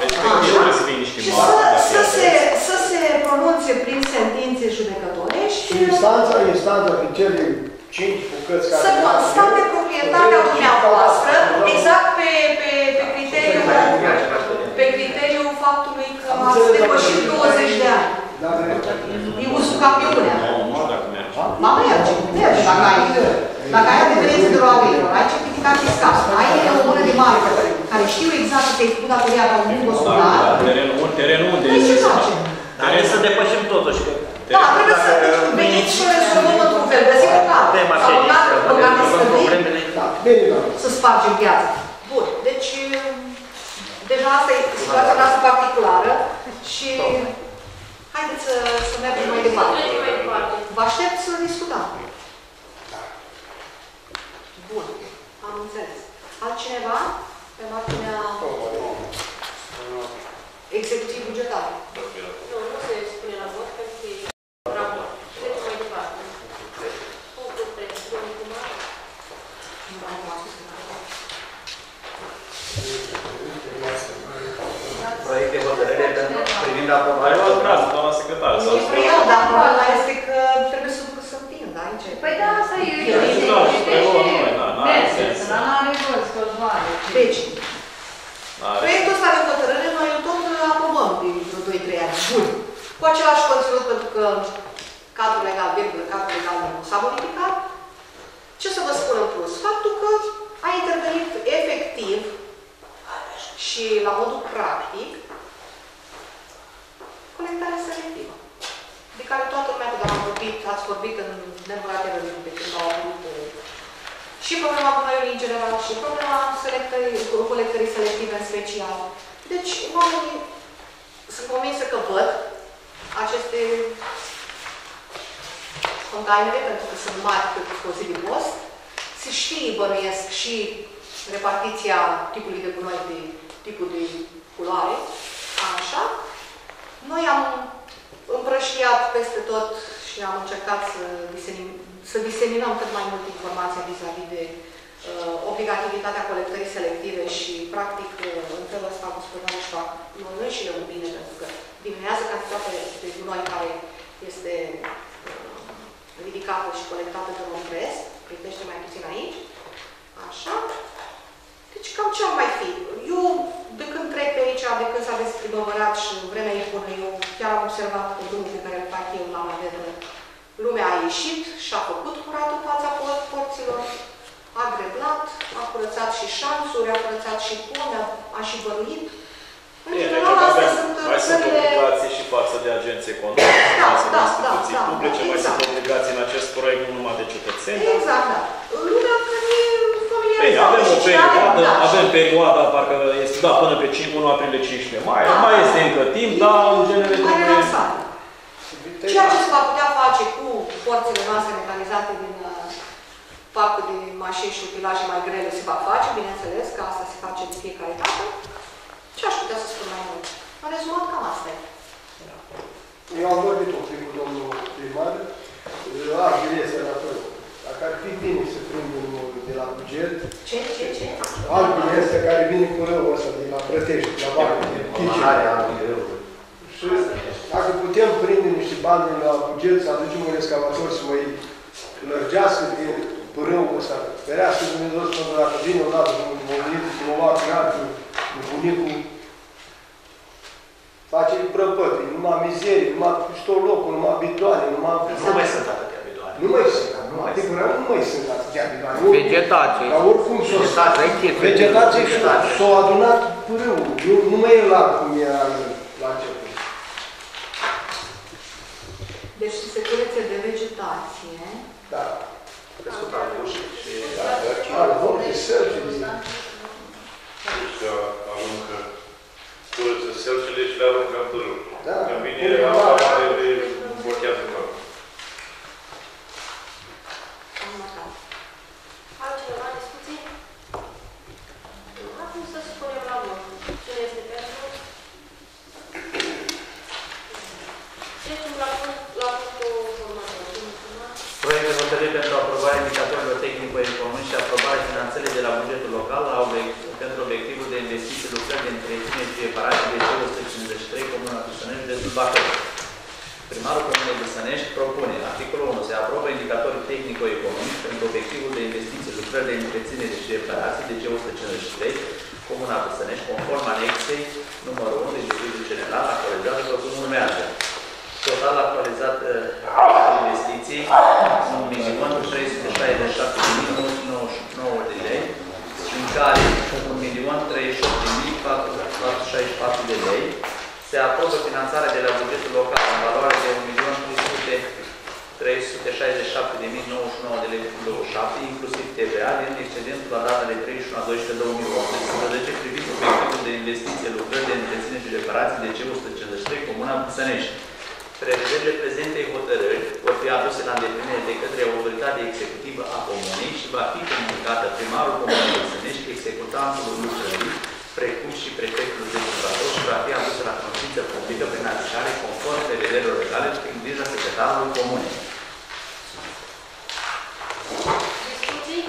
Să se pronunțe prin sentințe judecătorești. Și instanța pe cele 5 bucăți care... Să constat de proprietatea dumneavoastră, exact pe criteriul faptului că ați depășit 20 de ani. E usul capiunea. Ma merge, dacă ai adeverențe de roabililor, ai certificat fiscal, ai o mână de marcă care știu exact că ți-ai făcut datoria la un mult gospodar, terenul unde ce este? facem? Haideți să depășim totuși. Da, trebuie să veniți și o rezolvăm într-un fel, găsim o carte. Sau o carte să spargem piața. Bun, deci deja asta e situația noastră particulară și haideți să mergem mai departe. Vă aștept să discutăm. Bun, am înțeles. Altcineva pe marginea executiv bugetar? Nu se spune la vot, pentru că e raport. Trecem mai departe. Punctul 3, domnul Cumar. Nu mai am spus că Proiect de hotărâre privind aprobarea... Doamna secretară. nu e prea, dar problema este că trebuie să întind aici. Păi da, asta e. Deci, proiectul ăsta de hotărâre noi îl tot aprobăm de vreo 2-3 ani. Bun. Cu același conținut, pentru că cadrul legal, cadrul legal nu s-a modificat. Ce să vă spun în plus? Faptul că a intervenit efectiv și la modul practic colectarea selectivă, de care toată lumea, când ați vorbit în nenumărate rânduri de când au avut și problema gunoiului în general și problema colectării selective în special. Deci, oamenii sunt convinsă că văd aceste containere, pentru că sunt mari cât o zi de post. Se știe, bănuiesc, și repartiția tipului de gunoi de tipul de culoare. Așa. Noi am împrăștiat peste tot și am încercat să diseminăm cât mai mult informația vis-a-vis de obligativitatea colectării selective și, practic, în felul ăsta gospodarii își fac noi și eu bine, pentru că diminuează cantitatea de gunoi care este ridicată și colectată de rompresc, plătește mai puțin aici. Așa. Deci cam ce ar mai fi? Eu, de când trec pe aici, de când s-a desprimăvărat și vremea e bună, eu chiar am observat că drumul pe care îl fac eu la Mavedă, lumea a ieșit și a făcut curat în fața porților, a greblat, a curățat și șanțuri, a curățat și pomi, a și băruit. În general, astea sunt obligații și față de agenți economici, față de instituții publice, mai sunt obligații în acest proiect nu numai de cetățeni. Exact, da. Lumea care e familiarizată. Avem perioada, parcă este, da, până pe 1 aprilie 15 mai, mai este încă timp, dar în genere trebuie... Ceea ce se va putea face cu forțele noastre mecanizate din parcul de mașini și utilaje mai grele se va face, bineînțeles, că asta se face de fiecare dată. Ce aș putea să spun mai mult? În rezumat, cam asta e. Eu am vorbit-o primul fi bine să prindem de la buget. Ce? Albile astea care vine cu răul ăsta de la Brătești, de la bani, de Comandarea albile răului. Și dacă putem prinde niște bani de la buget, să aducem un excavator să mai lărgească de părâul ăsta. Ferească Dumnezeu să mă dacă vine odată un molit, un luat gradul, un bunicul, face prăpătri, numai mizerii, numai stolocul, numai bidoane, numai... Nu mai sunt atâtea bidoane. Nu mai sunt, adevărat, nu mai sunt atâtea bidoane. Vegetație. Dar oricum vegetație s-a adunat pârâul, nu mai e larg cum era la început. Deci se curețe de vegetație. Da. Crescut arbuși și... Are loc de sărgi. Deci că aruncă curăță sălcile și le aruncă în pârâu. Da. Când vine apa, le blochează tot. Altcineva, discuții? Acum să spunem la vot. Cine este pentru? Trecem la punctul următor. Proiect de hotărâre pentru aprobarea indicatorilor tehnico-economici și aprobarea finanțării de la bugetul local pentru obiectivul de investiții lucrări de întreținere și reparații de C153, Comuna Bârsănești, de Bacău. Primarul Comunei Bârsănești propune, articolul 1, se aprobă indicatorii tehnico-economici pentru obiectivul de investiții lucrări de întreținere și reparații de C153, Comuna Bârsănești, conform anexei numărul 1 din bugetul general, actualizat după cum urmează. Total actualizat investiții, 1.367.999 de lei, în care 1.038.464 de lei se aprobă finanțarea de la bugetul local în valoare de 1.367.099 de lei, inclusiv TVA, din excedentul la data de 31/12/2018 privind obiectivul de investiție, lucrări de întreținere și reparații de C153, Comuna Bârsănești. Prevederile prezentei hotărâri vor fi aduse la îndeplinire de către autoritatea executivă a Comunei și va fi comunicată primarul Comunei Bârsănești, executantul lucrării, precum și prefectul de Bacău și va fi adusă la cunoștință publică prin afișare conform prevederilor legale prin grija secretarului Comunei. Discuții?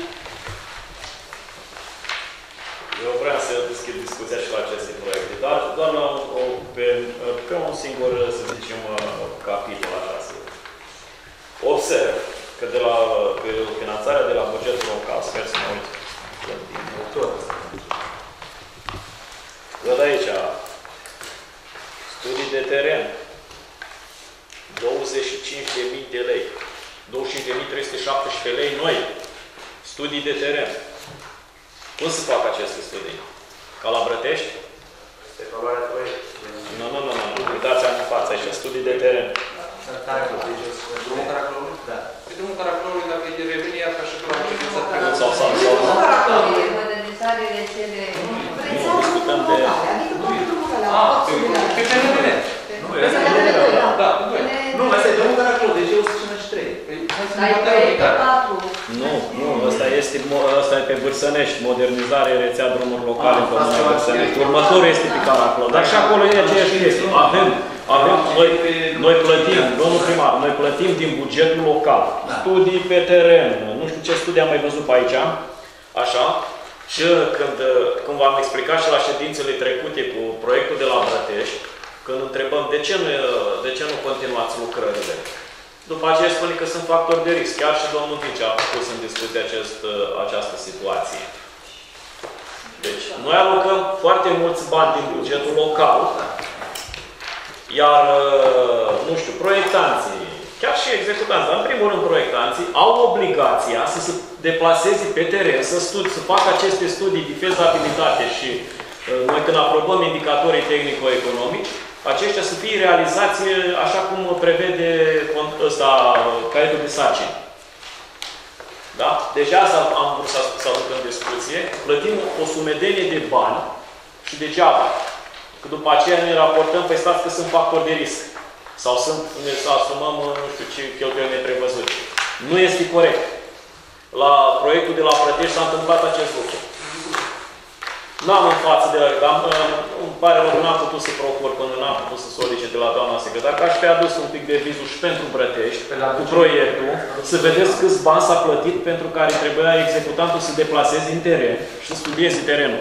Eu vreau să deschid discuția și la aceste proiecte, dar doar pe un singur, să zicem, capitol așa. Observ că de la finanțarea de la bugetul local, sper să mă uit tot. Văd aici studii de teren, 25.000 de lei, 25.317 lei noi, studii de teren. Cum se fac aceste studii? Ca la Brătești? Este valoarea proiectului. Nu. Uitați-am în față, aici studii de teren. Drumul Caraclăului? Da. Pe drumul Caraclăului, dacă îi revine, iar ca și pe la bugetul Sau. Modernizare rețele. Discutăm de... Adică toate drumurile alea. Pe PNL. Nu, asta e drumul Caraclăului, deci e 153. Ai proiectul 4. Nu, ăsta e pe Bârsănești, modernizare, rețea drumuri locale în Comuna Bârsănești. Următorul este pe Caraclău, dar și acolo e aceeași chestie. Noi plătim, domnul primar, noi plătim din bugetul local. Studii pe teren, nu știu ce studii am mai văzut pe aici, așa. Și când v-am explicat și la ședințele trecute cu proiectul de la Brătești, când întrebăm de ce nu continuați lucrările, după aceea spune că sunt factori de risc. Chiar și domnul Vice a pus în discuție această situație. Deci, noi alocăm foarte mulți bani din bugetul local, iar, nu știu, proiectanții, chiar și executanții, dar în primul rând proiectanții, au obligația să se deplaseze pe teren, să facă aceste studii de fezabilitate și noi când aprobăm indicatorii tehnico-economici, aceștia să fie realizați așa cum prevede caietul de sarcini. Da? Deci asta am vrut să aduc în discuție. Plătim o sumedenie de bani și degeaba. Că după aceea ne raportăm, păi stați că sunt factori de risc. Sau ne asumăm, nu știu ce cheltuieli neprevăzute. Nu este corect. La proiectul de la Brătești s-a întâmplat acest lucru. N-am în față de la... Îmi pare rău, n-am putut să procur până n-am putut să solicit de la doamna secretar, că aș fi adus un pic de vizul și pentru Brătești, cu proiectul, să vedeți câți bani s-a plătit pentru care trebuia executantul să deplaseze în teren și să studieze terenul.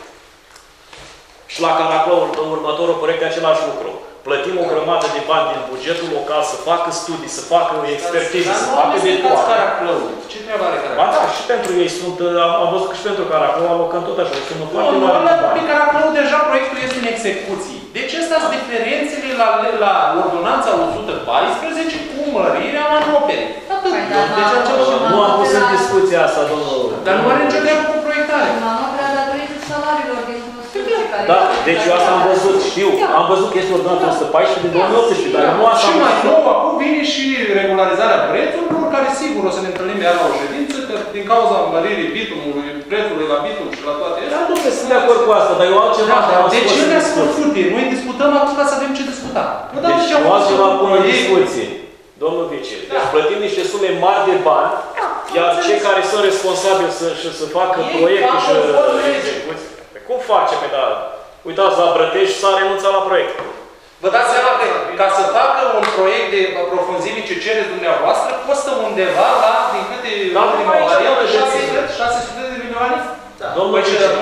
Și la Caraclău, în următorul proiect, același lucru. Plătim o grămadă de bani din bugetul local să facă studii, să facă expertize, să facă de toate. Caraclău. Ce treabă are Caraclău? Ba da, și pentru ei sunt, am văzut că și pentru Caraclău alocăm tot așa, sunt foarte Nu, mari de pe bani. Caraclău deja proiectul este în execuții. Deci astea sunt diferențele la ordonanța 114 cu mărirea manopelei. Atât. Deci Nu am pus în discuția asta, domnul... Dar nu are nicio treabă cu proiectare. Manoprea datorită salariilor din construcții care... Da, deci eu asta am văzut, știu. Am văzut că este ordonată 114 din 2018, dar nu asta Și am mai văzut. nou, acum vine și regularizarea prețurilor, care sigur o să ne întâlnim iar la o ședință, că din cauza măririi bitumului, prețului la bitum și la toate Da, astea... nu, sunt de acord cu asta, dar eu altceva am Deci scos în ele sunt discuție. fute. Noi discutăm acum ca să avem ce discuta. Deci eu altceva pun în discuție. Domnul Vice, deci plătim niște sume mari de bani, iar cei care sunt responsabili să facă proiecte și execuții. Cum face pe da? Uitați, la Brătești s-a renunțat la proiect. Vă dați seama că ca să facă un proiect de profunzime ce cereți dumneavoastră, costă undeva la, din câte ultima variantă, 600 de milioane? Domnul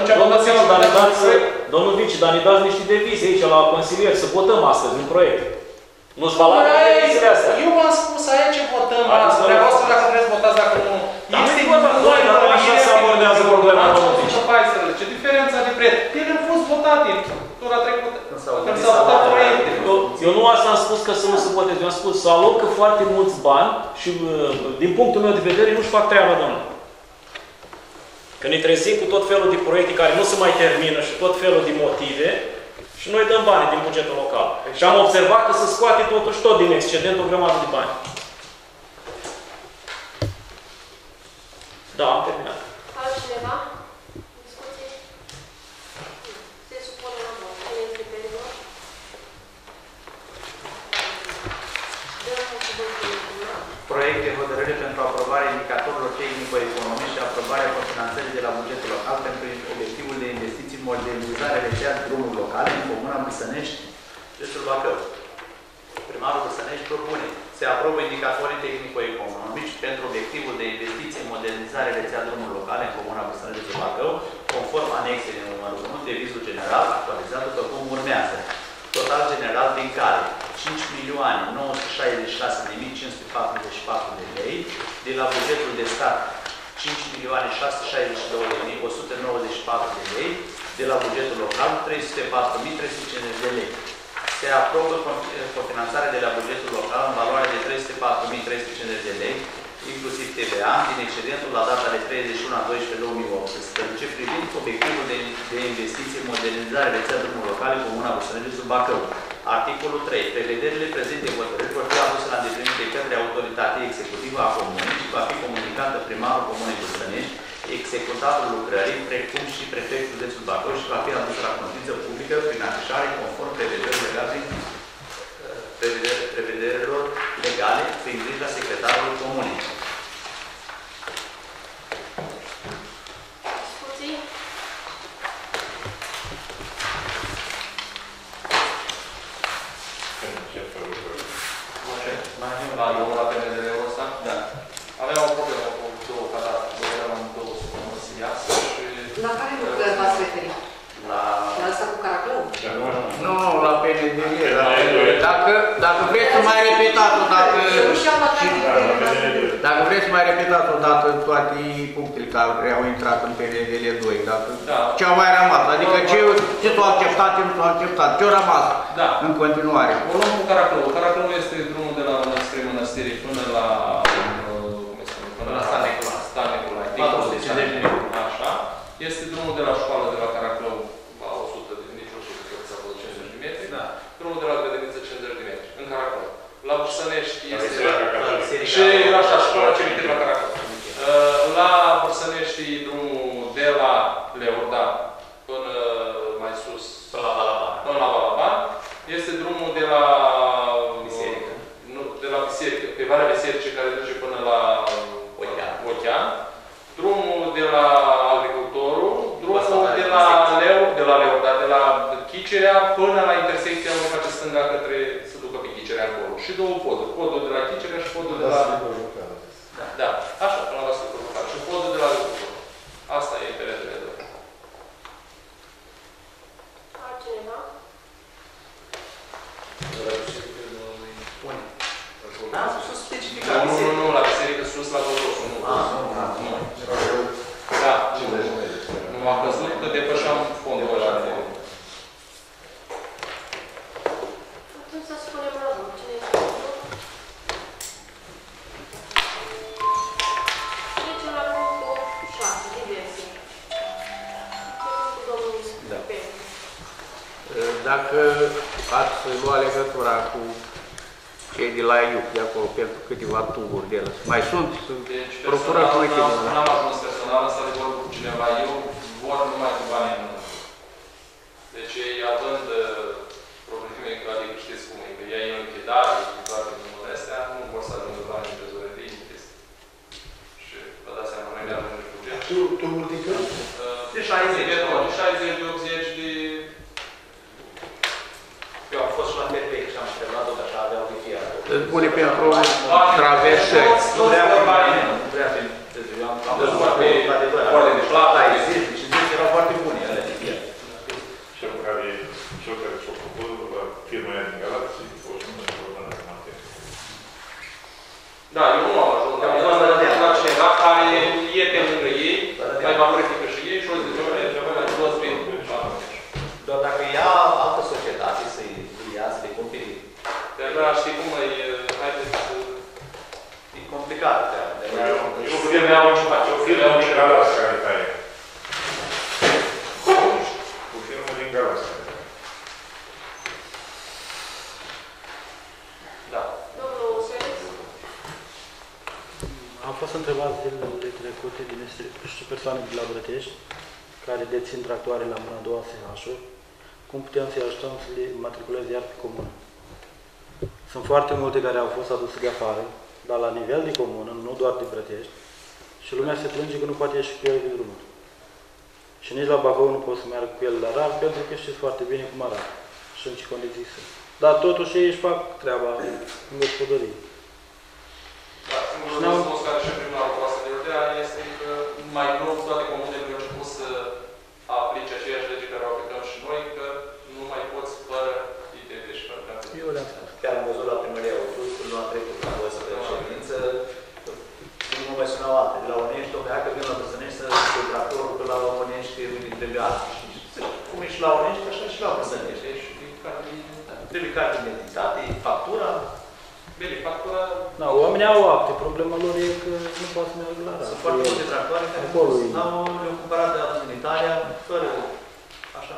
Vici, dar ne dați niște devize aici la consilier, să votăm astăzi un proiect. Nu-ți valabile devizele astea. Eu v-am spus aici ce votăm astăzi. Dumneavoastră dacă vreți votați, dacă nu. Este dar așa se abordează problema domnului Vici. Ce diferența de preț? Ele au fost votate tura trecută. Când s-au votat proiecte. Eu nu asta am spus că să nu se voteze. Eu am spus să alocă foarte mulți bani și din punctul meu de vedere nu-și fac treaba, domnule. Că ne trezim cu tot felul de proiecte care nu se mai termină și tot felul de motive și noi dăm bani din bugetul local. Și am observat că se scoate totuși tot din excedent o grămadă de bani. Da, am terminat. Altcineva? Discuții? Se supune la vot. Cine este pentru? Dăm cuvântul la Proiect de hotărâre pentru aprobarea indicatorilor tehnico-economici și aprobarea cofinanțării de la bugetul local pentru obiectivul de investiții în modernizare rețea drumuri locale în Comuna Bârsănești, județul Bacău. Primarul Bârsănești propune: se aprobă indicatorii tehnico-economici pentru obiectivul de investiții în modernizare rețea drumuri locale în Comuna Bârsănești, județul Bacău, conform anexei de numărul 1, devizul general, actualizat după cum urmează. Total general din care 5.966.544 de lei, de la bugetul de stat 5.662.194 de lei, de la bugetul local 304.350 de lei. Se aprobă cofinanțarea de la bugetul local în valoare de 304.350 de lei, inclusiv TVA, din excedentul la data de 31/12/2018, privind obiectivul de investiție în modernizare rețea drumuri locale în Comuna Bârsănești, județul Bacău. Articolul 3. Prevederile prezente hotărâri vor fi aduse la îndeplinire către autoritatea executivă a Comunei și va fi comunicată primarul Comunei Bârsănești, executatul lucrării, precum și prefectul județul Bacău și va fi adusă la cunoștință publică prin afișare conform prevederilor legale prin grija secretarului Comunei. discuții? La PNDL-ul ăsta? Da. Avea o problemă cu două cadastre. Eram două să consiliască și... La care lucrări v-ați referit? La asta cu Caraclău? Nu, la PNDL. Dacă vreți să mai repetați o dată... Dacă vreți să mai repetați o dată toate punctele care au intrat în PNDL 2, ce au mai rămas, adică ce s-au acceptat, ce nu s-au acceptat, ce au rămas în continuare. O luăm cu Caraclău. Caraclău este drumul de la spre Mănăstire până la... până la Stan Nicolae. 450 de metri. Așa. Este drumul de la școală de la Caraclău la 100 de nici 100 de s-a făcut 50 de metri. Drumul de la grădiniță 50 de metri. În Caraclău. La Bârsănești este... Și așa, școala cimitir la Caraclău. La Bârsănești drumul de la Leorda până mai sus. Până la Balaban. Până la Balaban. Este drumul de la... Biserică. Nu, de la Biserică, pe Valea Bisericii care duce până la Ochean. Drumul de la Agricultorul. Drumul de la Leu două poduri. Podul de la Chicerea și podul de la... Da, așa, până la structură locală. Și podul de la agricultură. Asta e peretele de... Altcineva? Am spus specificat. Nu, la biserică sus, la Dodosul, nu. Da, nu am văzut că depășeam fondul ăla. Atunci să spunem la vot. Cine este pentru? Trecem la punctul 6, diverse. Punctul domnului Petru. Dacă ați luat legătura cu cei de la IUP, de acolo, pentru câteva tuburi de ele. Mai sunt? Deci, Procuratul n-am ajuns personal, asta de vorbă cu cineva. Eu vor numai cu banii în mână. Deci ei, având probleme, adică știți cum e, că ea e o închidare, cu toate numele astea, nu vor să ajungă banii în trezorerie. Și vă dați seama, noi ne ajungem cu buget. Tuburi de cât? De 60. De 60, de 80, de... Eu am fost și la PP și am întrebat-o că așa aveau de fiecare. Îți pune pentru traversări. Nu vrea pe bani, nu vrea pe... Eu am văzut foarte adevărat. Foarte de plată. Da, există și zic că erau foarte bune ele de fiecare. Cel care și-o făcut la firma aia din Galați, o și nu știu până la materie. Da, eu nu am ajuns. Am la cineva care e pe lângă ei, mai valorifică și ei și o zice, mai luați prin. Doar dacă ia altă societate să-i ia, să-i cumperi. Dar știi cum e, haideți să... E complicat treaba. Eu o firmă din Galați care taie. O firmă din Galați. Da. Domnul Săreț? Am fost întrebat zilele trecute de niște persoane de la Brătești care dețin tractoare la mâna a doua SH-uri, cum putem să-i ajutăm să le matriculeze iar pe comună. Sunt foarte multe care au fost aduse de afară, dar la nivel de comună, nu doar de Brătești, și lumea se plânge că nu poate ieși cu ele de drumuri. Și nici la Bacău nu pot să meargă cu ele la rar, pentru că știți foarte bine cum arată și în ce condiții sunt. Dar totuși ei își fac treaba în gospodărie. Da, singurul răspuns care și primarul poate să ne dea este că mai nou toate comunele au început să aplice aceeași lege care o aplicăm și noi, că nu mai poți fără ITV și fără canțe. Eu le-am spus. Chiar am văzut la primăria Augustul, nu a trecut la voie să dea ședință. Nu mai sunau alte. De la Unești, domnule, hai că vin la Băsănești să duc tractorul, că la Unești trebuie asta. Cum e și la Unești, așa și la Băsănești. Deci trebuie carte de identitate, factura. Bine, factura... Da, oamenii au acte. Problema lor e că nu poate să meargă la rar. Sunt foarte multe tractoare care le-au cumpărat de adus în Italia, fără, așa,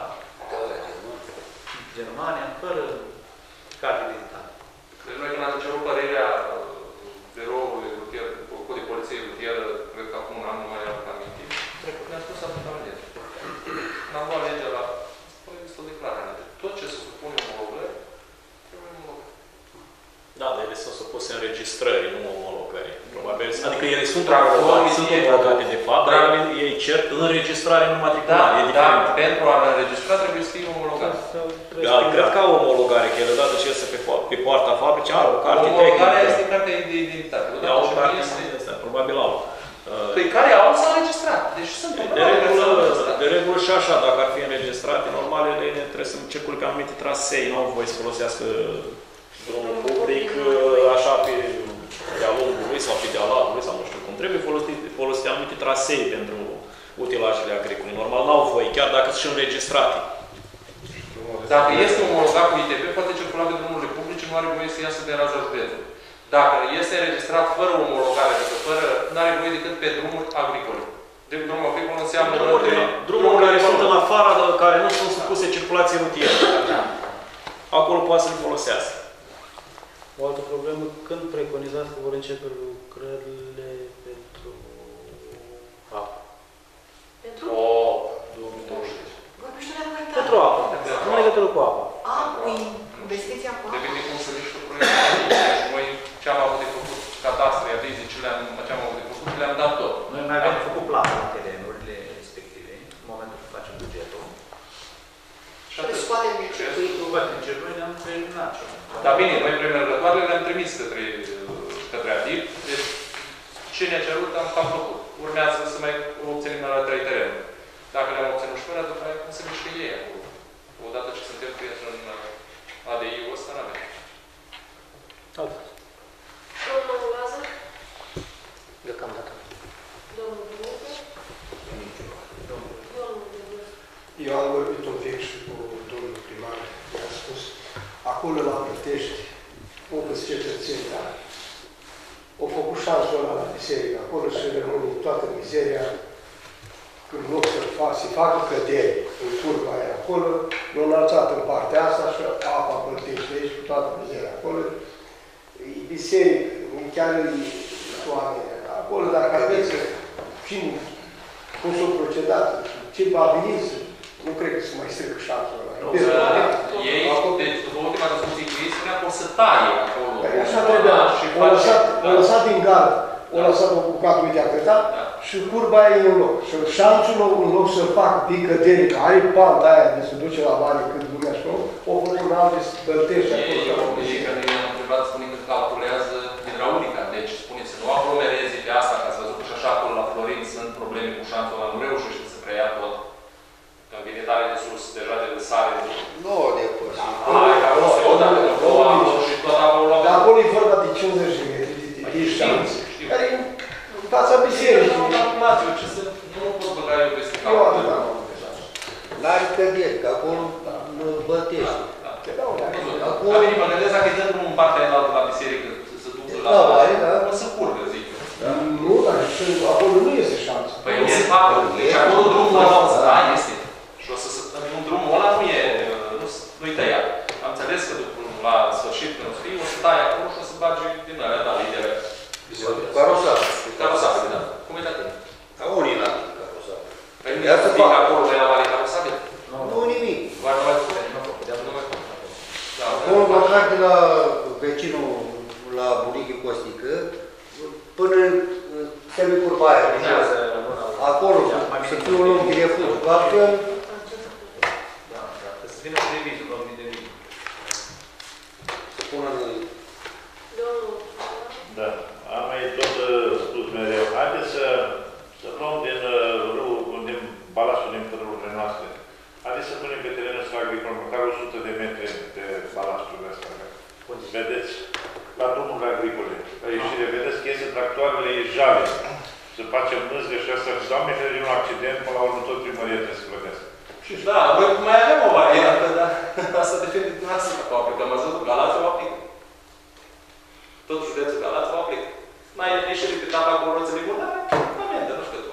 Germania, fără carte de identitate. Deci noi când am început părerea biroului rutier, de poliție rutieră, cred că acum un an nu mai am amintit, ne-am spus să aplicăm legea. N-am luat legea la... Spune, este o declarare. Tot ce se supune omologări, trebuie omologări. Da, dar ele sunt supuse înregistrării, nu omologării. Probabil. Adică ele sunt omologate de fapt, dar ei cer înregistrare, nu matriculare. E diferit. Da, pentru a înregistra trebuie să fie omologat. Da, cred că au omologare, că el odată ce iese pe poarta fabricii, are o carte tehnică. Omologarea este cartea de identitate. Au o carte este, probabil au. Păi care au s-au înregistrat. Deci sunt de regulă și așa, dacă ar fi înregistrate, normal, ele trebuie să circule pe anumite trasee, nu au voie să folosească drumul public, așa pe-a lungului sau pe de-a latului sau nu știu cum. Trebuie folosite anumite trasee pentru utilajele agricole. Normal, n-au voie, chiar dacă sunt și înregistrate. Dacă este omologat cu ITP, poate circula pe drumurile publice, nu are voie să iasă de raza județului. Dacă este înregistrat fără omologare, adică fără, nu are voie decât pe drumuri agricole. De drumul agricol înseamnă... Drumuri care sunt în afară, care nu sunt supuse circulației rutiere. Acolo poate să le folosească. O altă problemă, când preconizați că vor începe lucrările pentru apă? Pentru? 2020. Vorbește de proiectare. Pentru apă. Nu în legătură cu apa. Cu investiția cu apă. Depinde cum să zici tu proiectul. Noi ce am avut de făcut, catastrele, avizi, ce am avut de făcut, le-am dat tot. Noi mai avem făcut planul la terenurile respective, în momentul când facem bugetul. Și le scoatem din circuitul. Din circuitul ne-am terminat. Dar bine, noi premergătoarele le-am trimis trimis către ADIP. Deci, ce ne-a cerut, am făcut. Urmează să mai obținem la 3 terenuri. Dacă le-am obținut și până, după aia, cum se mișcă ei acolo. Odată ce suntem prinși în ADI-ul ăsta, n-avem. Domnul Lazar? Deocamdată. Domnul Dumnezeu? Eu am vorbit un pic și cu domnul primar, mi-a spus, acolo la Plătești, o câți cetățeni, dar au făcut șansul ăla la biserică, acolo se rămâne toată mizeria, când loc să facă căderi în curba aia acolo, l-au înălțat în partea asta și apa Plătești de aici cu toată mizeria acolo. E biserică, chiar e oameni acolo, dacă aveți cine, cum s-au procedat, ce va veni să... Nu cred că se mai strică șansul ăla. Ei, deci, după ultima discuție cu ei, spunea că o să taie acolo. Așa trebuia. O lăsat din gard, o lăsat o bucată, uite, a cătat, și curba aia e în loc. Și șanțul în loc să facă picădere, că are panta aia de se duce la mare cât lumea și om, o văd în alte spăltești acolo. Ei, că ne-am întrebat, spune că calculează hidraulica. Deci, spune să nu aglomereze pe asta, că ați văzut că și așa acolo la Florin sunt probleme cu șanțul ăla, nu reușește să preia tot. Când vine tare de sus, deja de sare. Nu, de păs. Dar acolo e vorba de 50 de metri de șanț, care e în fața bisericii. Nu pot băga eu peste capul. N-are căderi, că acolo bătește. Acolo mă gândesc dacă îi dăm drumul în partea aia la biserică, să se ducă la... O să curgă, zic eu. Nu, dar acolo nu este șanță. Păi nu se facă. Deci acolo drumul ăla, da, este. Și o să drumul ăla nu-i tăiat. Am înțeles că la sfârșit, când o să fie, o să taie acolo și o să bage din alea, da, lidere. Carosată. Carosată, da. Cum e dat? Ca unii n-am carosată. Păi nu e să acolo de la vale carosată? Nu, nimic. Doar nu mai făcut. Acolo, măcar de la vecinul la Bunichi Costică, până semicurba aia, acolo, să fie un loc de refuz. Altfel, să vină cu devizul, loc de devizul. să pună în... Da. Am mai tot spus mereu. Haideți să luăm din balastul din pădurile noastre. Haideți să punem pe terenul ăsta agricol, măcar 100 de metri de balastul ăsta. Vedeți? La drumurile agricole. La ieșire, vedeți că iese tractoarele jale. Să facem mâzgă și asta. Și Doamne, că e un accident, până la urmă tot primăria trebuie să plătească. Da, noi mai avem o variantă, dar asta depinde din asta că aplică. Am văzut că Galați o aplică. Tot județul Galați o aplică. Mai e ieșit pe tapa cu roțele bune, amendă, nu știu,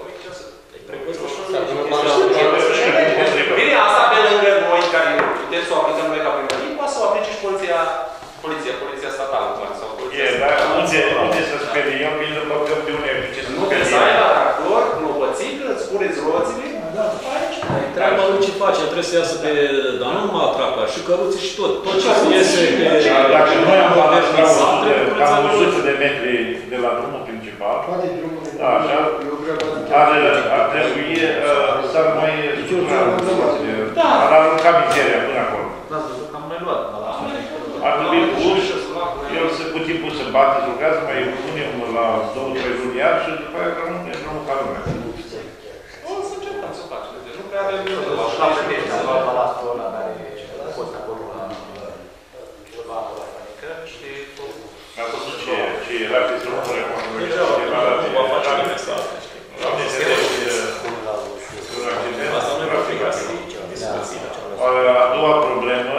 1500. Bine, asta pe lângă noi, care putem să o aplicăm noi ca primărie, poate să o aplice și poliția statală. Dar unde să speriem, bine după că pe unde ce să nu trebuie să ai la tractor, clopățică, îți puneți roțile, aici. Treaba lui ce face, trebuie să iasă pe, dar nu numai tractor, și căruțe și tot. Tot ce se iese pe... Dacă noi am cam 100 de metri de la drumul principal, așa, ar trebui să mai ar arunca mizeria până acolo. Am mai luat. Ar trebui pus, el cu timpul să bate, să lucrează, mai punem la 2-3 luni iar și după aia rămâne drumul ca lumea. O să încercăm să facem. Deci nu prea avem nimic de la la balastul ăla care a fost acolo la kilovatul la Fanică și... Am văzut ce era pe drumul recunoscut. Deja, nu va face nimeni să asta, știi? Doamne, se vede un accident. Asta nu e profegat, discuții. A doua problemă,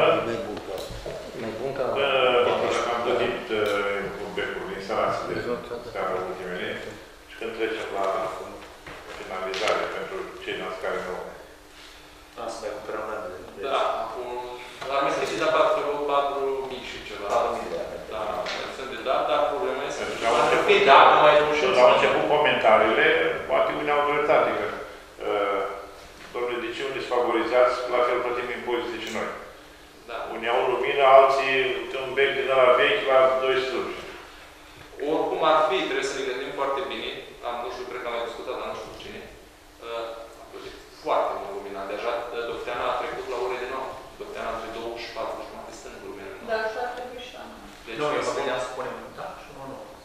am plătit cu becul din Sărață de seara ultimele și când trecem la finalizare pentru ceilalți care nu... Asta mai cuperăm la de... Da, acum... Dar mi-a scris de 4.000 și ceva. 4.000 de ani. Da, sunt de dat, dar problema este... Au început comentariile, poate unii au dreptate, că domnule, de ce unii sunt favorizați, la fel plătim impozite și noi. Da. Unii au lumină, alții un bec din ăla vechi la 2 stâlpi. Oricum ar fi, trebuie să ne gândim foarte bine. Nu știu, cred că am mai discutat, dar nu știu cu cine. Am plătit foarte mult lumina. Deja Dofteana a trecut la ore de 9. Dofteana între 2 și 4 jumate stând lumina. Dar așa ar trebui și la noi. Nu, eu mă gândeam să punem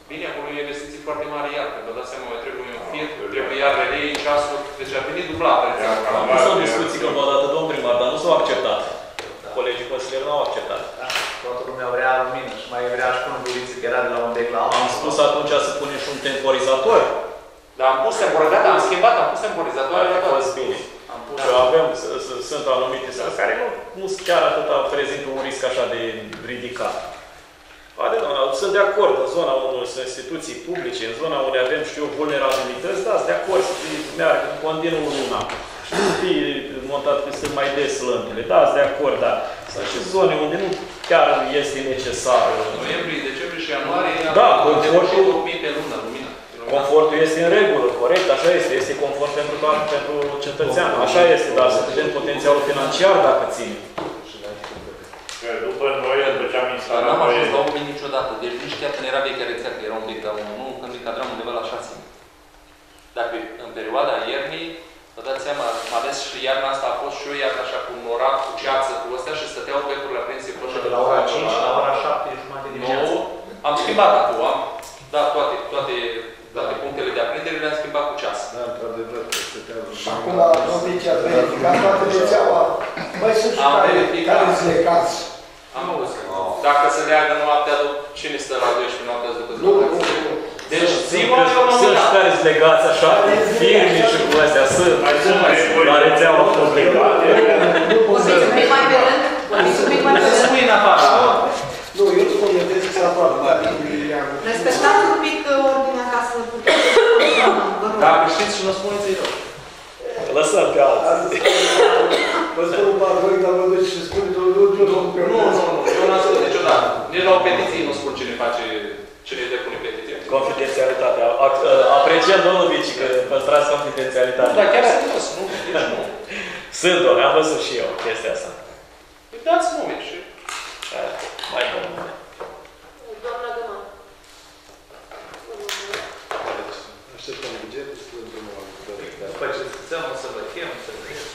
Bine, acolo e investiții foarte mari iar, că vă dați seama, mai trebuie un fir, trebuie iar relei, ceasul, deci a venit dublat. Am pus o discuție când v-a dat domn primar, dar nu s-au acceptat. Colegii consilieri nu au acceptat. Toată lumea vrea lumină și mai vrea și până buliță, că era de la un bec la altul. Am spus atunci să punem și un temporizator. Dar am pus temporizator, am schimbat, am pus temporizatoare la toate. Bine. Avem, sunt anumite stări care nu chiar atât prezintă un risc așa de ridicat. Sunt de acord, în zona unor instituții publice, în zona unde avem, știu, vulnerabilități, da, sunt de acord să meargă în continuu luna. Și să fie montat că sunt mai des lămpile, da, sunt de acord, dar sunt și zone unde nu chiar este necesar. Noiembrie, decembrie și ianuarie, da, confortul 2000 pe lună, lumină. Confortul este în regulă, corect, așa este, este confort pentru cetățean, așa este, dar să vedem potențialul financiar dacă ține. După noi, după ce am instalat... N-am ajuns la 1000 niciodată, deci nici chiar când era vechea rețea, că era un pic, dar nu când îi cadram undeva la 6. Dacă în perioada iernii, vă dați seama, ales și iarna asta a fost și o iarnă așa cu norat, cu ceață, cu astea și stăteau becurile aprinse până de la ora 5 la ora 7 jumătate dimineața. Am schimbat acum, am dat toate punctele de aprindere, le-am schimbat cu ceas. Da, într-adevăr, și acum, domnul ce ați verificat toată rețeaua, mai sunt și care îți legați. Am auzit. Dacă se leagă noaptea, cine stă la 12 noaptea după zi? Nu. Deci ziua eu mă sunt și care-s legați așa, firme și cu astea, sunt la rețeaua publică. Puteți un pic mai pe rând? Puteți un pic mai pe rând? Spui în afară. Nu, eu îți spun, eu trebuie să se afară. Respectați un pic ordinea ca să puteți. Dacă știți și nu spuneți-i rău. Lăsăm pe alții. Vă spun un par voi, dar vă duci și spune tot Nu, eu n-am spus niciodată. Nici la o petiție nu spun cine depune petiție. Confidențialitatea. Apreciem, domnul Vici, că păstrați confidențialitatea. Dar chiar serios, nu? Deci nu. Sunt, domnule, am văzut și eu chestia asta. Păi dați nume și... Mai bun. Doamna Găman. Așteptăm bugetul să vă drumul la lucrări. După ce stățăm, o să vă chem, să vă chem.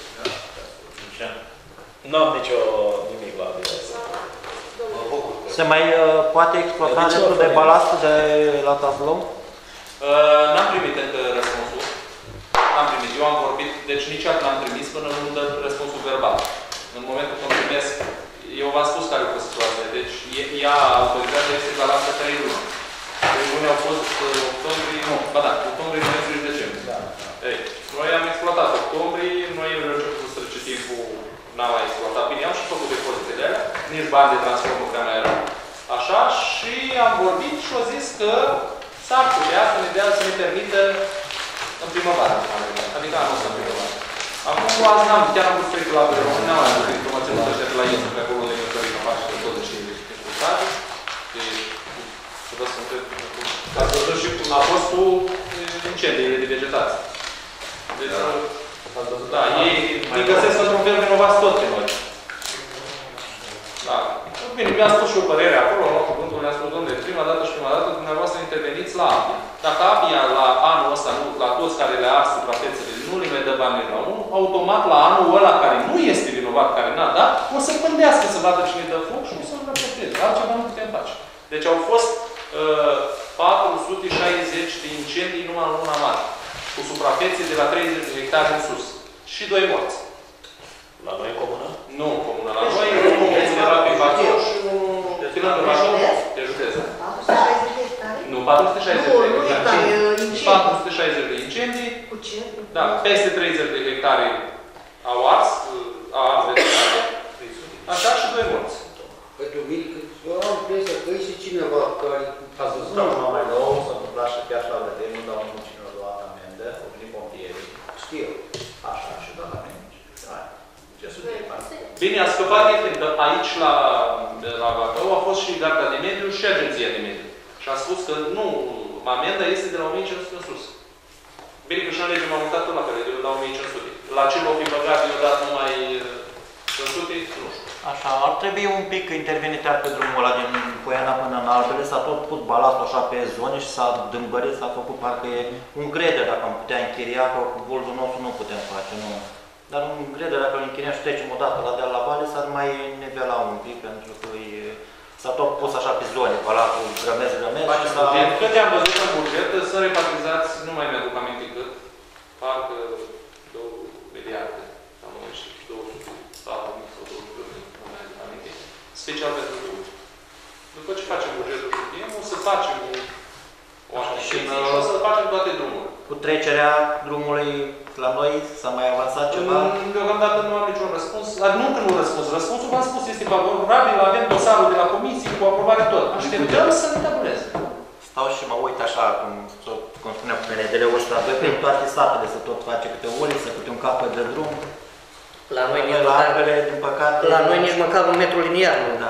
Nu am nimic la adresa. Se mai poate exploata restul de balast de la tablou? N-am primit încă răspunsul. N-am primit. Eu am vorbit, deci niciodată n-am trimis până nu dă răspunsul verbal. În momentul când primesc, eu v-am spus care a fost situația. Deci ea, autorizația este valabilă 3 luni. 3 luni au fost octombrie, nu, ba da, octombrie, noiembrie și decembrie. Da. Ei, noi am exploatat octombrie, noi am început să citim cu n-am mai exploatat bine, am și făcut depozitele alea, nici bani de transport nu prea mai erau. Așa, și am vorbit și au zis că s-ar putea să ne dea, să ne permită în primăvară. Adică anul ăsta în primăvară. Acum, azi n-am, chiar am pus trec la birou, n-am mai avut informații multe de la ei, pe acolo de măsării în face de tot și exploatate. Să vă spun că a fost cu incendiile de vegetație. Deci, da, ei îi găsesc într-un fel vinovați tot pe noi. Da. Bine, mi-am spus și o părere acolo, am luat cuvântul, mi-am spus, domnule, prima dată și prima dată, dumneavoastră interveniți la APIA. Dacă APIA la anul ăsta, la toți care le ars suprafețele, nu le mai dă bani la unul, automat la anul ăla care nu este vinovat, care n-a dat, o să pândească să vadă cine dă foc și nu să-l raporteze. Altceva nu putem face. Deci au fost 460 de incendii numai în luna martie, cu suprafețe de la 30 de hectare în sus. Și 2 morți. La noi în comună? Nu în comună. La noi unul undeva pe Bațor și unul filând la pe județ. 460 de hectare? Nu, 460 de hectare. 460 de incendii. Cu ce? Da, peste 30 de hectare au ars vegetate. Așa și 2 morți. Păi, Duminică, eu am impresia că e și cineva care... Ați văzut acum mai nou, s-a întâmplat și chiar și la vedere, nu dau niciun cine a luat amendă, au venit pompierii. Știu. Așa, și doar la mine. Bine, a scăpat ieftin, că aici la Bacău a fost și Garda de Mediu și Agenția de Mediu. Și a spus că nu, amenda este de la 1500 în sus. Bine că și în lege m-am mutat la care, de la 1500. La ce l-o fi băgat deodată numai 500, nu știu. Așa, ar trebui un pic intervenit pe drumul ăla din Poiana până în Albele, s-a tot pus balastul așa pe zone și s-a dâmbărit, s-a făcut parcă e un grede dacă am putea închiria, că cu bulzul nostru nu putem face, nu. Dar un grede dacă îl închiriem și trecem o dată la deal la vale, s-ar mai nivela un pic, pentru că S-a tot pus așa pe zone, Balatul, Grămez, Câte am văzut în buget, sunt repartizați, nu mai mi-aduc aminte cât, parcă 2 miliarde, sau nu știu, 200 sau 200, nu mai aduc aminte, special pentru drumuri. După ce facem bugetul știm, o să facem o achiziție și o să facem toate drumurile. Cu trecerea drumului la noi s-a mai avansat ceva? Deocamdată nu am niciun răspuns. Nu că nu răspuns. Răspunsul v-am spus este favorabil, avem dosarul de la comisie cu aprobare tot. Așteptăm să ne tabuleze. Stau și mă uit așa, cum spunea cu PNDL-ul ăsta, prin toate satele să tot face câte o uliță, câte un capăt de drum. La noi nici măcar, din păcate, la noi nici măcar un metru liniar. Da.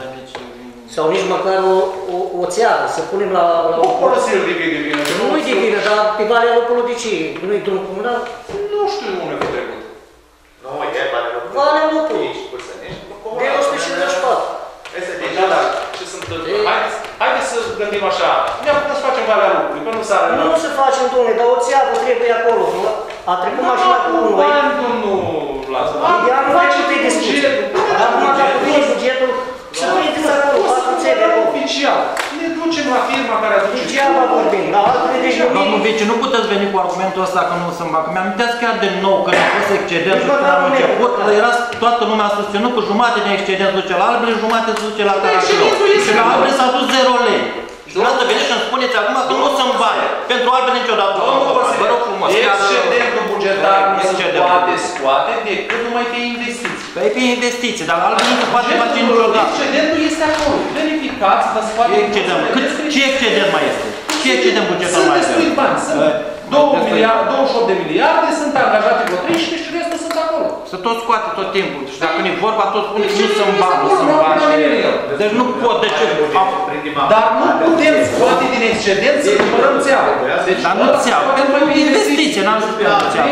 Sau nici măcar o țeavă, să punem la o folosire de divină. Nu-i divină, dar pe Valea Lupului de ce? Nu-i drum comunal? Nu știu unde fi trecut. Nu, e Valea Lupului. Valea Lupului. De 154. Da, ce se întâmplă? Haideți să gândim așa. Ne apucăm să facem Valea Lupului, până nu s-a arătat. Nu să facem, domnule, dar o țeavă trebuie acolo. A trecut mașina cu unul. Bani, domnul Lasă. Ea nu face pe discuție. Acum, dacă vine bugetul, să prindeți acolo, facă țeve acolo. Oficial. Ne ducem la firma care aduce. Degeaba vorbim, dar altele deci nu vine. Domnul Vice, nu puteți veni cu argumentul ăsta că nu sunt bani. Mi-amintesc chiar de nou că a fost excedentul când am început, era toată lumea a susținut că jumate din excedent duce la Albele, jumate se duce la Caraclău. Și la Albele s-a dus 0 lei. Și dumneavoastră veniți și îmi spuneți acum că nu sunt bani. Pentru Albele niciodată. Vă rog frumos. Excedentul bugetar nu se poate scoate decât numai pe investiții. Păi pe investiții, dar Albele nu se poate face niciodată. Excedentul este acolo. Verificați, vă scoate. Ce excedent mai este? Ce excedent bugetar mai este? Sunt destui bani. Sunt 28 de miliarde, sunt angajate vreo 13 și restul sunt acolo. Să tot scoate tot timpul. Și dacă nu-i vorba, tot spune că nu sunt bani, nu sunt bani. Deci nu pot, de ce? Dar nu putem scoate din excedent să cumpărăm țeavă. Dar nu țeavă, pentru investiție, n-am zis pentru țeavă.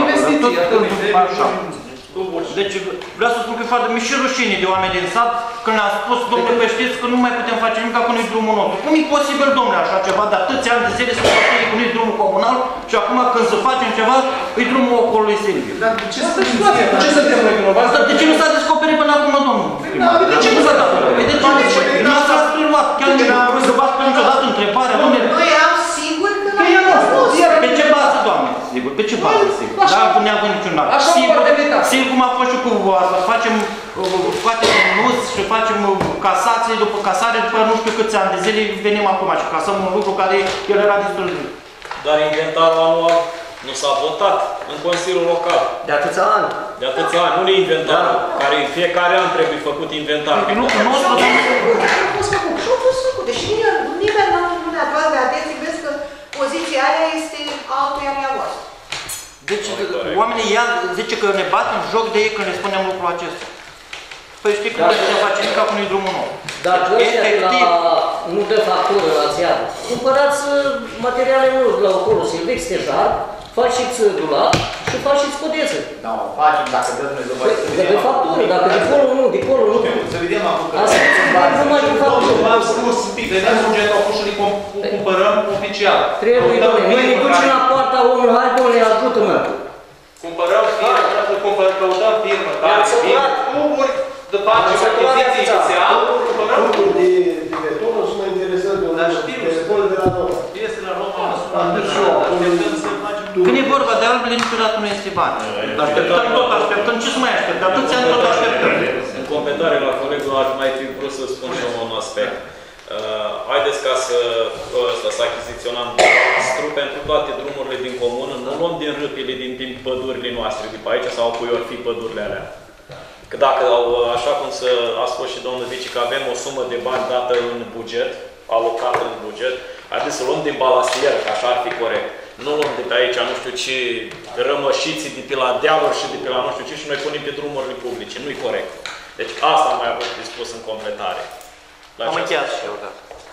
Deci vreau să spun că e foarte mi-și rușine de oameni din sat când le-am spus, domnule, că știți că nu mai putem face nimic că nu-i drumul nostru. Cum e posibil, domnule, așa ceva de atâția ani de zile să facem că nu-i drumul comunal și acum când să facem ceva, e drumul ocolului Silviu. Dar de ce suntem noi vinovați? De ce nu s-a descoperit până acum, domnul? De ce nu s-a dat? De ce nu s-a afirmat? Chiar nu să v-ați pus niciodată întrebarea, domnule? Noi eram siguri că pe ce bază, doamne? Sigur, pe ce bază, sigur? Dar nu avem niciun alt. Sigur cum a fost și cu voastră. Facem nuți și facem casații, după casare, după nu știu câți ani de zile, venim acum și casăm un lucru care el era destul de... Dar inventarul anual nu s-a votat în Consiliul Local. De atâția ani. De atâția ani, nu de inventarul, care în fiecare an trebuie făcut inventar. Nu cunosc, dar a fost făcut. Și a fost făcut. Deși nimeni nu ne-a tras de atenție, vezi că poziția aia este altuia mea voastră. Deci oamenii zice că ne bat în joc de ei când le spunem lucrul acesta. Păi știi că nu putem face nimic acum nu-i drumul nou. Dar ăștia nu dă factură la ziar. Cumpărați materiale la acolo, Silvex, Stejar, faceți dulat și faceți codeță. Da, facem, dacă dă Dumnezeu, de factură, dacă de acolo nu, de acolo nu. Să vedem acum că... Asta nu mai de factură. V-am spus, vedem bugetul acum și îl cumpărăm oficial. Trebuie, doamne, noi ne ducem la poarta omului, hai, doamne, ajută-mă. Cumpărăm firmă, căutăm firmă, care vin tuburi, după aceea achiziții inițial, cumpărăm tuburi de beton, și mă interesează de beton de la Roma. Este la Roma, mă sună când e vorba de Albele, niciodată nu este bani. Așteptăm tot, așteptăm. Ce să mai așteptăm? Atâția ani tot așteptăm. În completare la colegul, aș mai fi vrut să spun și un aspect. Haideți ca să achiziționăm stru pentru toate drumurile din comună, nu luăm din râpile, din pădurile noastre de pe aici sau cui or fi pădurile alea. Că dacă, așa cum a spus și domnul Vici, că avem o sumă de bani dată în buget, alocată în buget, haideți să luăm din balastier, că așa ar fi corect. Nu luăm de pe aici, nu știu ce, rămășiții de pe la dealuri și de pe la nu știu ce și noi punem pe drumurile publice. Nu-i corect. Deci asta am mai avut de spus în completare. Am încheiat și eu, da.